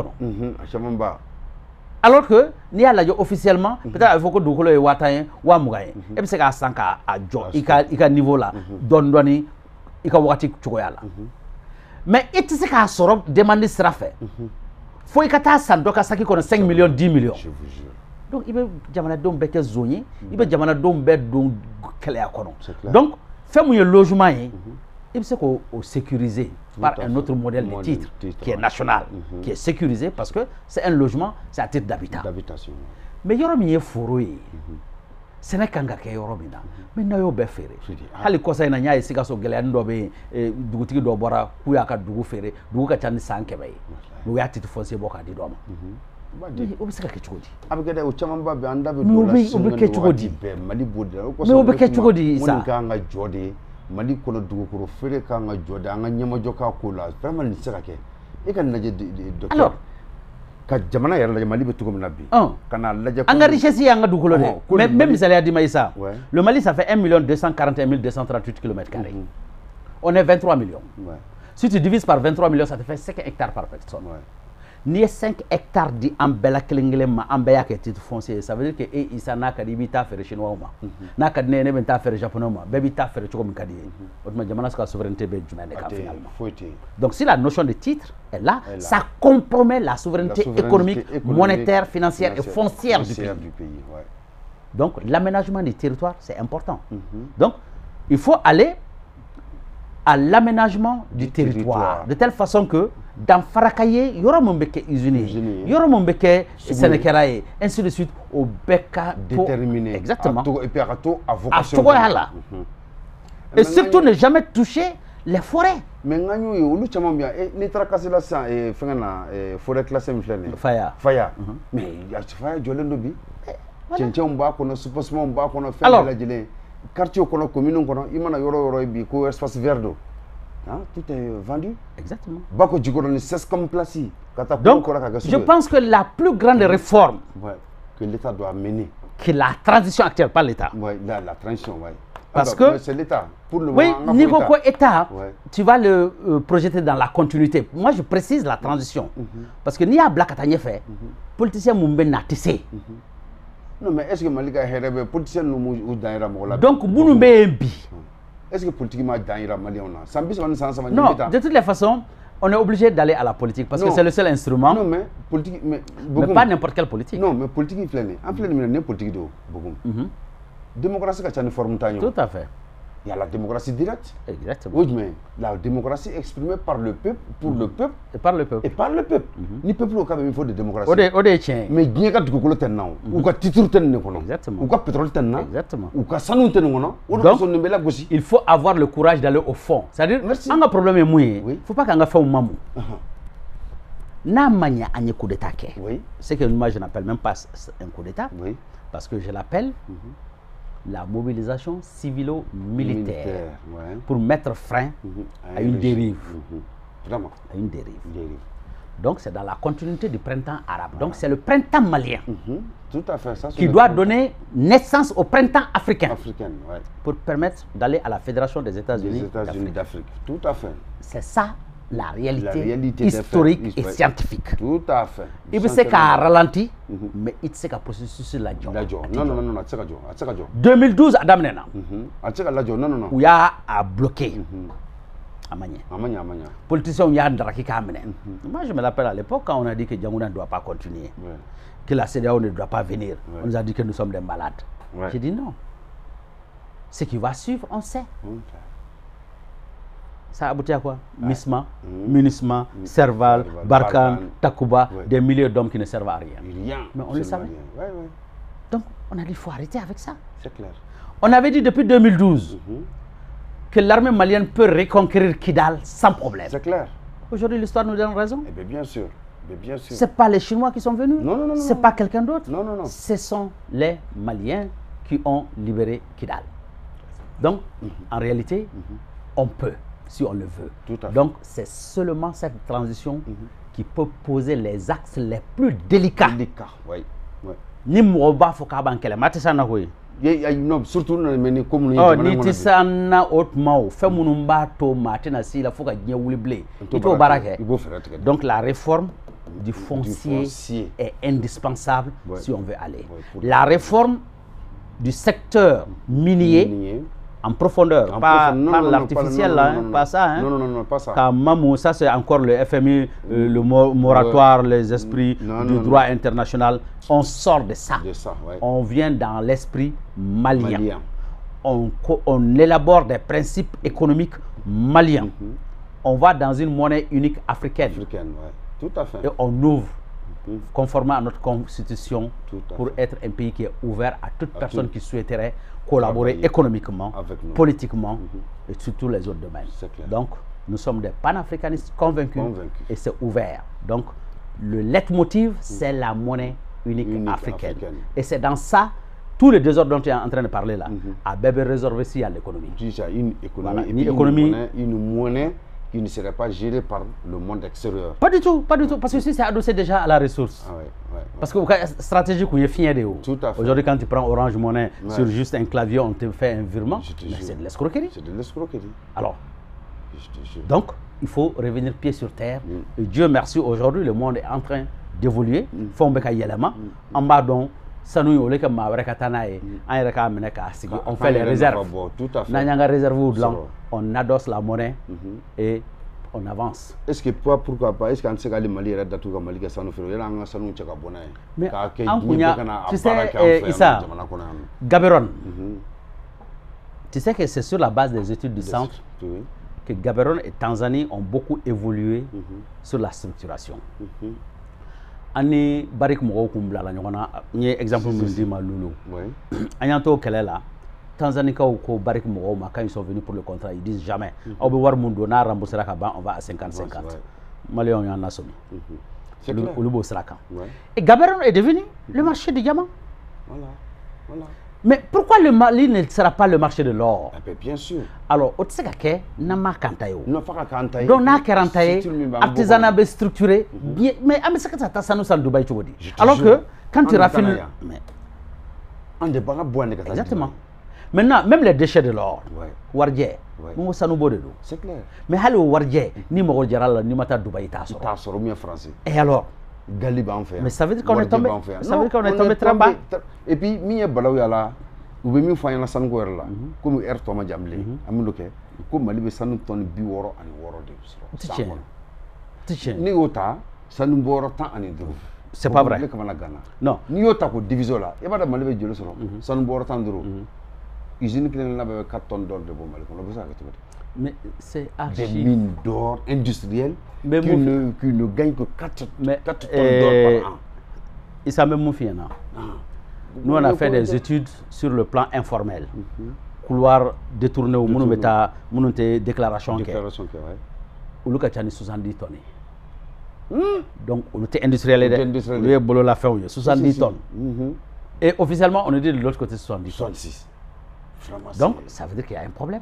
Alors que, ni à la officiellement, peut-être il faut que Dougolo et Watayen, ou Amougayen, et puis c'est qu'à 5 à John, il y a niveau là, Dondoni, il y a Wati Tchogoyala. Mais il s'est qu'à Sorok demander ce fait. Faut qu'il y ait 5 millions, 10 millions. Je vous jure. Donc, il veut Jamana Dom Beke Zoni, il veut Jamana Dom Bek Dom Keleakono. Donc, fais-moi un logement, il s'est sécurisé par un autre modèle de titre qui est national, qui est sécurisé parce que c'est un logement, c'est un titre d'habitat. Mais il y a un fourré. Ce n'est qu'un gars qui est Yoromina. Mais il y a un ferré. Hali kosa ina nya isi kaso gele ando be dugutigi do bora kuya ka dugu ferré dugu ka tan sanke bay no ya titre foncier boka di doma obi saka ke chugodi abgade o chamamba be anda be do la obi ke chugodi mali bodira ko so obi ke chugodi sa ka nga jode mali kono dugu ko ferré ka nga jode nga nyama joka ko la vraiment ni saka ke e kan naje docteur alors ka jamana yara la Mali be tugo mina bi kana laje anga richesse yanga dugolo de même misali a dit Maïssa le Mali ça fait 1 241 238 km². On est 23 millions. Si tu divises par 23 millions ça te fait 5 hectares par personne. Ni 5 hectares di ambela kelengelema ambeya ke titre foncier ça veut dire que e isa na kadi bita faire chinois ma na kadi ne benta faire japonais ma be bita faire choko mikadi autrement jamana ska souveraineté be jumane ka finalement. Donc si la notion de titre est là, ça compromet la souveraineté économique, monétaire, financière et foncière du pays. Donc l'aménagement du territoire c'est important. Donc il faut aller à l'aménagement du territoire de telle façon que dans Farakaye, il y aura mon béquet usine, il y aura mon béquet sénékeraye, ainsi de suite, au béca déterminé. Exactement. Et puis à vocation. Et surtout ne jamais toucher les forêts. Mais nous, nous sommes bien. Les tracasser là, c'est forêt classée, Faya. Faya. Mais il y a Faya, Jolene Dobi. Tiens, on va qu'on a supposément on va qu'on a fait la gelée. Quartier qu'on a commune, il y a un bico espace vert d'eau. Tout est vendu. Exactement. Donc, je pense que la plus grande réforme que l'État doit mener, que la transition actuelle, pas l'État. La transition, parce que c'est l'État. Pour le oui, moment, Nico État, tu vas le projeter dans la continuité. Moi, je précise la transition. Parce que ni à Black Atanye fait, politicien Mumbe n'a tissé. Non, mais est-ce que Malika Herebe, politicien ou Daïra Mola? Donc, Mounoumbe Mbi. Est-ce que politiquement Daïra Malion non, de toutes les façons, on est obligé d'aller à la politique parce que c'est le seul instrument. Non, mais politique. Mais pas n'importe quelle politique. Non, mais politique, il faut en plein milieu, politique de beaucoup. Démocratie, c'est une forme de tout à fait. Il y a la démocratie directe. Exactement. Oui, mais la démocratie exprimée par le peuple, pour le peuple. Et par le peuple. Et par le peuple. Ni peuple au cas il faut de démocratie. Mais il y a des gens ou quoi titre exactement. Ou quoi pétrole exactement. Ou quoi sanou donc, il faut avoir le courage d'aller au fond. C'est-à-dire, un problème est mouillé. Il ne faut pas qu'on fasse un mamou. N'a mania un coup d'état. C'est que moi je n'appelle même pas un coup d'état. Parce que je l'appelle la mobilisation civilo-militaire pour mettre frein à une dérive. Vraiment. À une dérive. Donc c'est dans la continuité du printemps arabe. Donc c'est le printemps malien tout à fait, ça, qui doit donner naissance au printemps africain. Pour permettre d'aller à la Fédération des États-Unis d'Afrique. Tout à fait. C'est ça la réalité historique et scientifique. Tout à fait. Il sait qu'à ralenti, mais il sait qu'à processus la non, 2012 à Damnena. Non. Où il y a à bloquer. Amanya. Politiciens, il y a un draki kamene. Moi, je me rappelle à l'époque quand on a dit que Djangouna ne doit pas continuer, que la CEDEAO ne doit pas venir. On nous a dit que nous sommes des malades. J'ai dit non. Ce qui va suivre, on sait. Ok. Ça aboutit à quoi? Misma, Munisma, Serval, Barkhane, Takuba, des milliers d'hommes qui ne servent à rien. Rien. Mais on le savait. Ouais, ouais. Donc, on a dit qu'il faut arrêter avec ça. C'est clair. On avait dit depuis 2012 que l'armée malienne peut reconquérir Kidal sans problème. C'est clair. Aujourd'hui, l'histoire nous donne raison. Eh bien sûr. Mais bien sûr. Ce n'est pas les Chinois qui sont venus. Non, non, non. Ce n'est pas quelqu'un d'autre. Non, non, non. Ce sont les Maliens qui ont libéré Kidal. Donc, en réalité, on peut, si on le veut. Tout à fait. Donc, c'est seulement cette transition qui peut poser les axes les plus délicats. Délicat, oui. Ni mɔgɔba fɔ k'a b'an kɛlɛ maa tɛ s'an na koyi. Non, surtout ni comme ni tɛ s'an na o tuma o fɛn minnu b'a to maa tɛna s'i la fo ka diɲɛ wuli bilen i t'o baara kɛ. Donc la réforme du foncier est indispensable si on veut aller. La réforme du secteur minier en profondeur, pas l'artificiel, pas ça. Hein. Non, pas ça. Car Mamou, ça c'est encore le FMI, le moratoire, les esprits du droit international. On sort de ça. On vient dans l'esprit malien. On élabore des principes économiques maliens. On va dans une monnaie unique africaine. Tout à fait. Et on ouvre, conformément à notre constitution, pour être un pays qui est ouvert à toute personne qui souhaiterait collaborer économiquement, politiquement et sur tous les autres domaines. Donc, nous sommes des panafricanistes convaincus et c'est ouvert. Donc, le leitmotiv, c'est la monnaie unique africaine. Et c'est dans ça, tous les désordres dont tu es en train de parler là, à Bébé réservé ici à l'économie. Une économie, une monnaie qui ne serait pas gérée par le monde extérieur. Pas du tout, parce que si c'est adossé déjà à la ressource. Parce que la stratégie qu'on est fier de haut. Aujourd'hui, quand tu prends Orange Monnaie sur juste un clavier, on te fait un virement, c'est de l'escroquerie. C'est de l'escroquerie. Alors, donc, il faut revenir pied sur terre. Et Dieu merci, aujourd'hui, le monde est en train d'évoluer. En bas donc, on fait les réserves. On adosse la monnaie et on avance. Est-ce que pourquoi pas? Est-ce qu'on sait que les Maliens sont dans Mali sans faire? Mais tu sais, Issa, Gaborone, tu sais que c'est sur la base des études du centre que Gaborone et Tanzanie ont beaucoup évolué sur la structuration. Ani barik mɔgɔw kun bila la ɲɔgɔn na n ye exemple min di ma Lulu an y'an to kɛlɛ la Tanzanikaw ko barik mɔgɔw ma quand ils sont venus pour le contrat ils disent jamais aw bɛ wari mun don n'a remboursera ka ban on va à 50-50 Maliens y'an lasɔmi olu b'o sira kan et Gaborone est devenu le marché du diamant. Mais pourquoi le Mali ne sera pas le marché de l'or? Bien sûr. Alors, au tseka ke n'a pas kantaye. Non, pas kantaye. Donc n'a kantaye, artisanat bien structuré, bien. Mais à ce que ça ça nous en Dubaï tu dis. Alors que quand tu raffines, on ne pas boire. Exactement. Maintenant, même les déchets de l'or, warje, nous ça nous bode. C'est clair. Mais halo warje, ni mo jaral ni mata Dubaï ta so. Ta so bien français. Et alors? Mais ça veut dire qu'on est tombé, ça veut dire qu'on est tombé très bas. Et puis, mi est balaou là, ou bien mi fait un sango là, comme air Thomas Jamley, amuloke, comme Mali sanu ton biworo and woro de. Tiens. Ni ota, sanu boro tant en dro. C'est pas vrai. Non. Ni ota ko diviso là, et pas de Mali jolo soro, sanu boro tant dro. Usine qui n'a pas 4 tonnes d'or de bombe, on ça que mais c'est des mines d'or industrielles qui ne gagnent que 4 tonnes d'or par an. Et ça même moufiana. Nous on a fait des études sur le plan informel. Couloir détourné au monumenté déclaration qui ou le 70 tonnes. Donc on était industriel, le boulot la fait 70 tonnes. Et officiellement on est dit de l'autre côté 70 tonnes. Donc, ça veut dire qu'il y a un problème.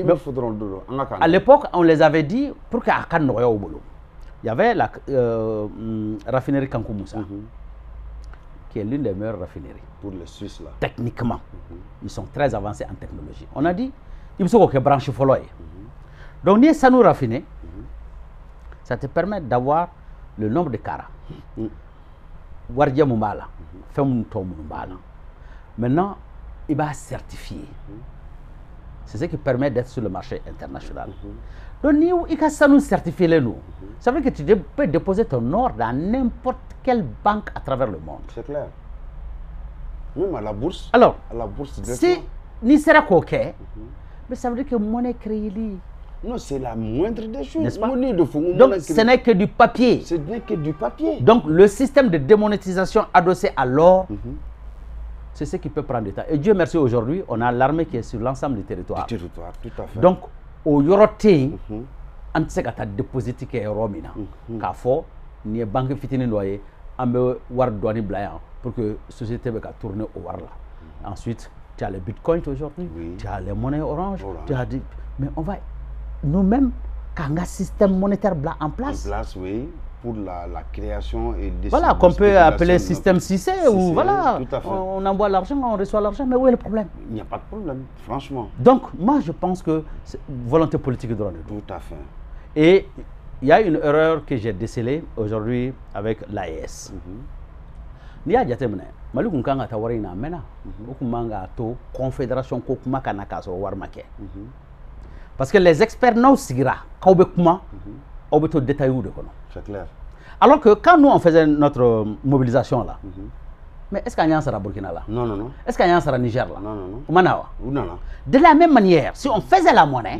À l'époque, on les avait dit pour qu'il y ait un au boulot. Il y avait la raffinerie Kankoumoussa, qui est l'une des meilleures raffineries. Pour les Suisses, là. Techniquement, ils sont très avancés en technologie. On a dit, il faut que branche follow. Donc, si ça nous raffine, ça te permet d'avoir le nombre de carats. Wardia Mumbala, Femme Mumbala. Maintenant, il va certifier. C'est ce qui permet d'être sur le marché international. Donc, il faut nous certifier les nous. Ça veut dire que tu peux déposer ton or dans n'importe quelle banque à travers le monde. C'est clair. Même à la bourse. Alors, à la bourse si ni sera k'o kɛ, mais ça veut dire que monnaie créée. Non, c'est la moindre des choses. N'est-ce pas? Donc, ce n'est que du papier. Ce n'est que du papier. Donc, le système de démonétisation adossé à l'or, c'est ce qui peut prendre du temps. Et Dieu merci, aujourd'hui, on a l'armée qui est sur l'ensemble du territoire. Du territoire, tout à fait. Donc, au Yoroté, on sait que tu as déposé qui est Romina. Car faut, ni banque fitini doye, on peut voir douane blanc pour que la société puisse tourner au war là. Ensuite, tu as le bitcoin aujourd'hui, tu as les monnaies orange, tu as dit, mais on va nous-mêmes, quand on a un système monétaire blanc en place. En place, oui, pour la création et des. Voilà, qu'on peut appeler système 6C, ou voilà, on envoie l'argent, on reçoit l'argent, mais où est le problème? Il n'y a pas de problème, franchement. Donc, moi, je pense que c'est volonté politique de l'année. Tout à fait. Et il y a une erreur que j'ai décelée aujourd'hui avec l'AES. Ni a jatemine mali kun kan ka ta wari na mena o kun manga to confédération ko kuma kana ka so war make parce que les experts n'ont sigira kaw be kuma au be to détail de kono. C'est clair. Alors que quand nous on faisait notre mobilisation là, mais est-ce qu'il y a un Burkina là? Non, non, non. Est-ce qu'il y a un Niger là? Non, non, non. Manawa. Non, non. De la même manière, si on faisait la monnaie,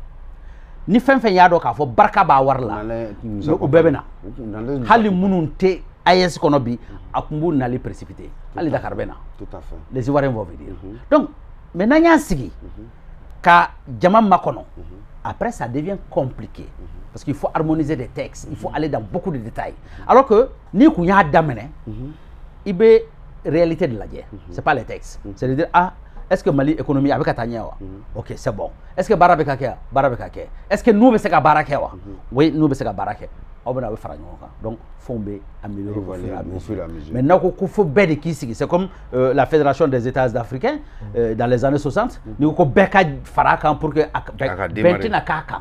ni fen fen yado ka fo barka ba war la o bebena hali mununte AES kono bi akumbu nali précipité hali Dakar bena. Tout à fait. Les Ivoiriens vont venir. Donc maintenant y a sigi ka jama makono. Après ça devient compliqué parce qu'il faut harmoniser des textes, il faut aller dans beaucoup de détails. Alors que ni kunya damene ibe réalité de la guerre, c'est pas les textes. C'est de dire ah, est-ce que Mali économie avec Atania? Ok, c'est bon. Est-ce que Barabekake? Barabekake. Est-ce que nous sommes Barakewa? Oui, nous sommes Barake. Donc, faut améliorer au fur et à mesure. Maintenant, il faut bien c'est comme la Fédération des États africains dans les années 60. Nous avons fait pour que Bentina Kaka.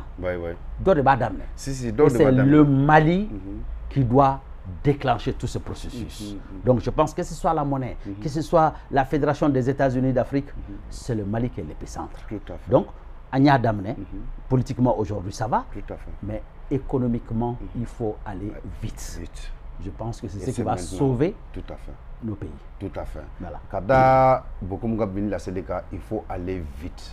C'est le Mali qui doit déclencher tout ce processus. Donc je pense que ce soit la monnaie, que ce soit la Fédération des États-Unis d'Afrique, c'est le Mali qui est l'épicentre. Donc, Anya Damne, politiquement aujourd'hui ça va, mais économiquement il faut aller vite. Je pense que c'est ce qui va sauver nos pays. Tout à fait. Voilà. Kada beaucoup de la CDK, il faut aller vite.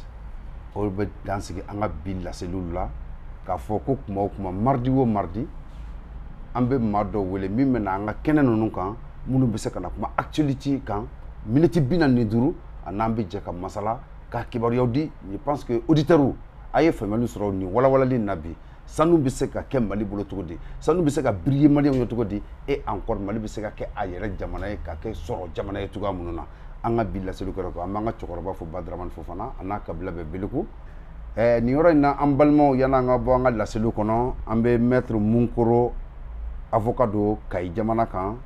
Dans ce qui est la cellule là, car faut que mardi ou mardi, ambe mardo wele mime na nga kenen nonu kan munu bese kana kuma actualité kan minute bina ni duru anambe je ka masala ka kibar yodi. Je pense que auditeur aye famelu soro ni wala wala li nabi sanu bese ka ke Mali bolo togodi sanu bese ka briller Mali yo togodi et encore Mali bese ka ke ayere jamana e ka ke soro jamana e tuga mununa anga billa selu ko amanga chokoroba fo Badraman Fofana anaka bla be beluku ni yoro na ambalmo yana nga bo anga la selu kono ambe maître Munkoro avocat do kay jamana kan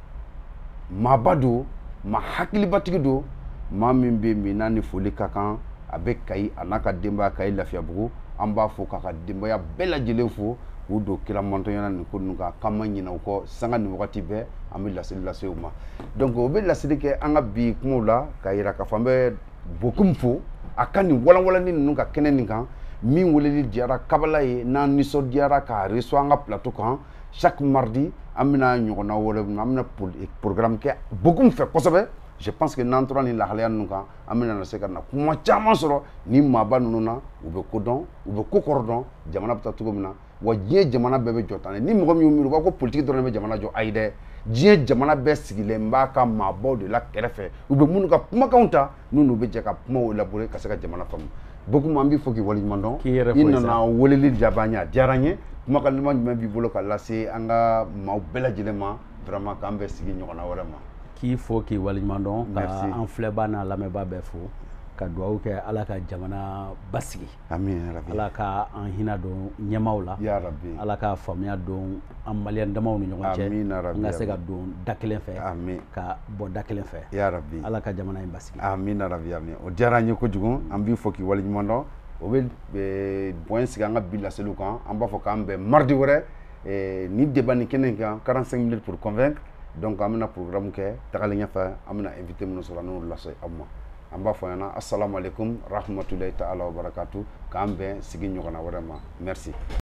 mabado ma hakili batigi do ma min be minani foli kakan abe kay anaka demba kay lafiya bugu amba fo kaka demba ya bela jele fo o do kila monto yana ni ko nuka kamanyina ko sanga ni wakati be ami la ma donc o be la ke anga bi kumula kayira ka fambe bokum fo akani wala ni nuka kenen kan min woleli diara kabala ye na niso diara ka reso anga plateau kan chaque mardi amina ñogona wala amina programme ke beaucoup fait kosobe. Je pense que n'entrant ni la halaya nuka amina na seka na kuma chama soro ni maba nununa ube kodon ube kokordon jamana bata tugomina wa je jamana bebe jotane ni mogo mi umiru ko politique do be jamana jo aide je jamana be sigile mbaka mabo de la kerefe ube munuka kuma kaunta nunu be je ka kuma elaborer ka seka jamana fam beaucoup mambi foki wali mandon inna na woleli jabanya jaranye kuma kalima nyuma bi bolo ka lase anga maw bela jilema vraiment kambe sigi nyona wala ma qui faut qui wali mandon ka en flebana la meba befo ka duaw ke ala ka jamana basigi amin rabbi ala ka en hina do nyamawla ya rabbi ala ka famia do en malien damaw ni nyon che nga se ga do dakelen fe amin ka bo dakelen fe ya rabbi ala ka jamana basigi amin rabbi amin o jaranye ko jugun ambi foki wali mandon o be point siganga billa selu kan amba fo kambe mardi wore ni débat ni kenen kan 45 minutes pour convaincre. Donc amina programme ke tagalenya fa amina invité mun sura no la say amma amba fo yana assalamu alaikum rahmatullahi ta'ala wa barakatuh kambe sigi nyogona vraiment merci.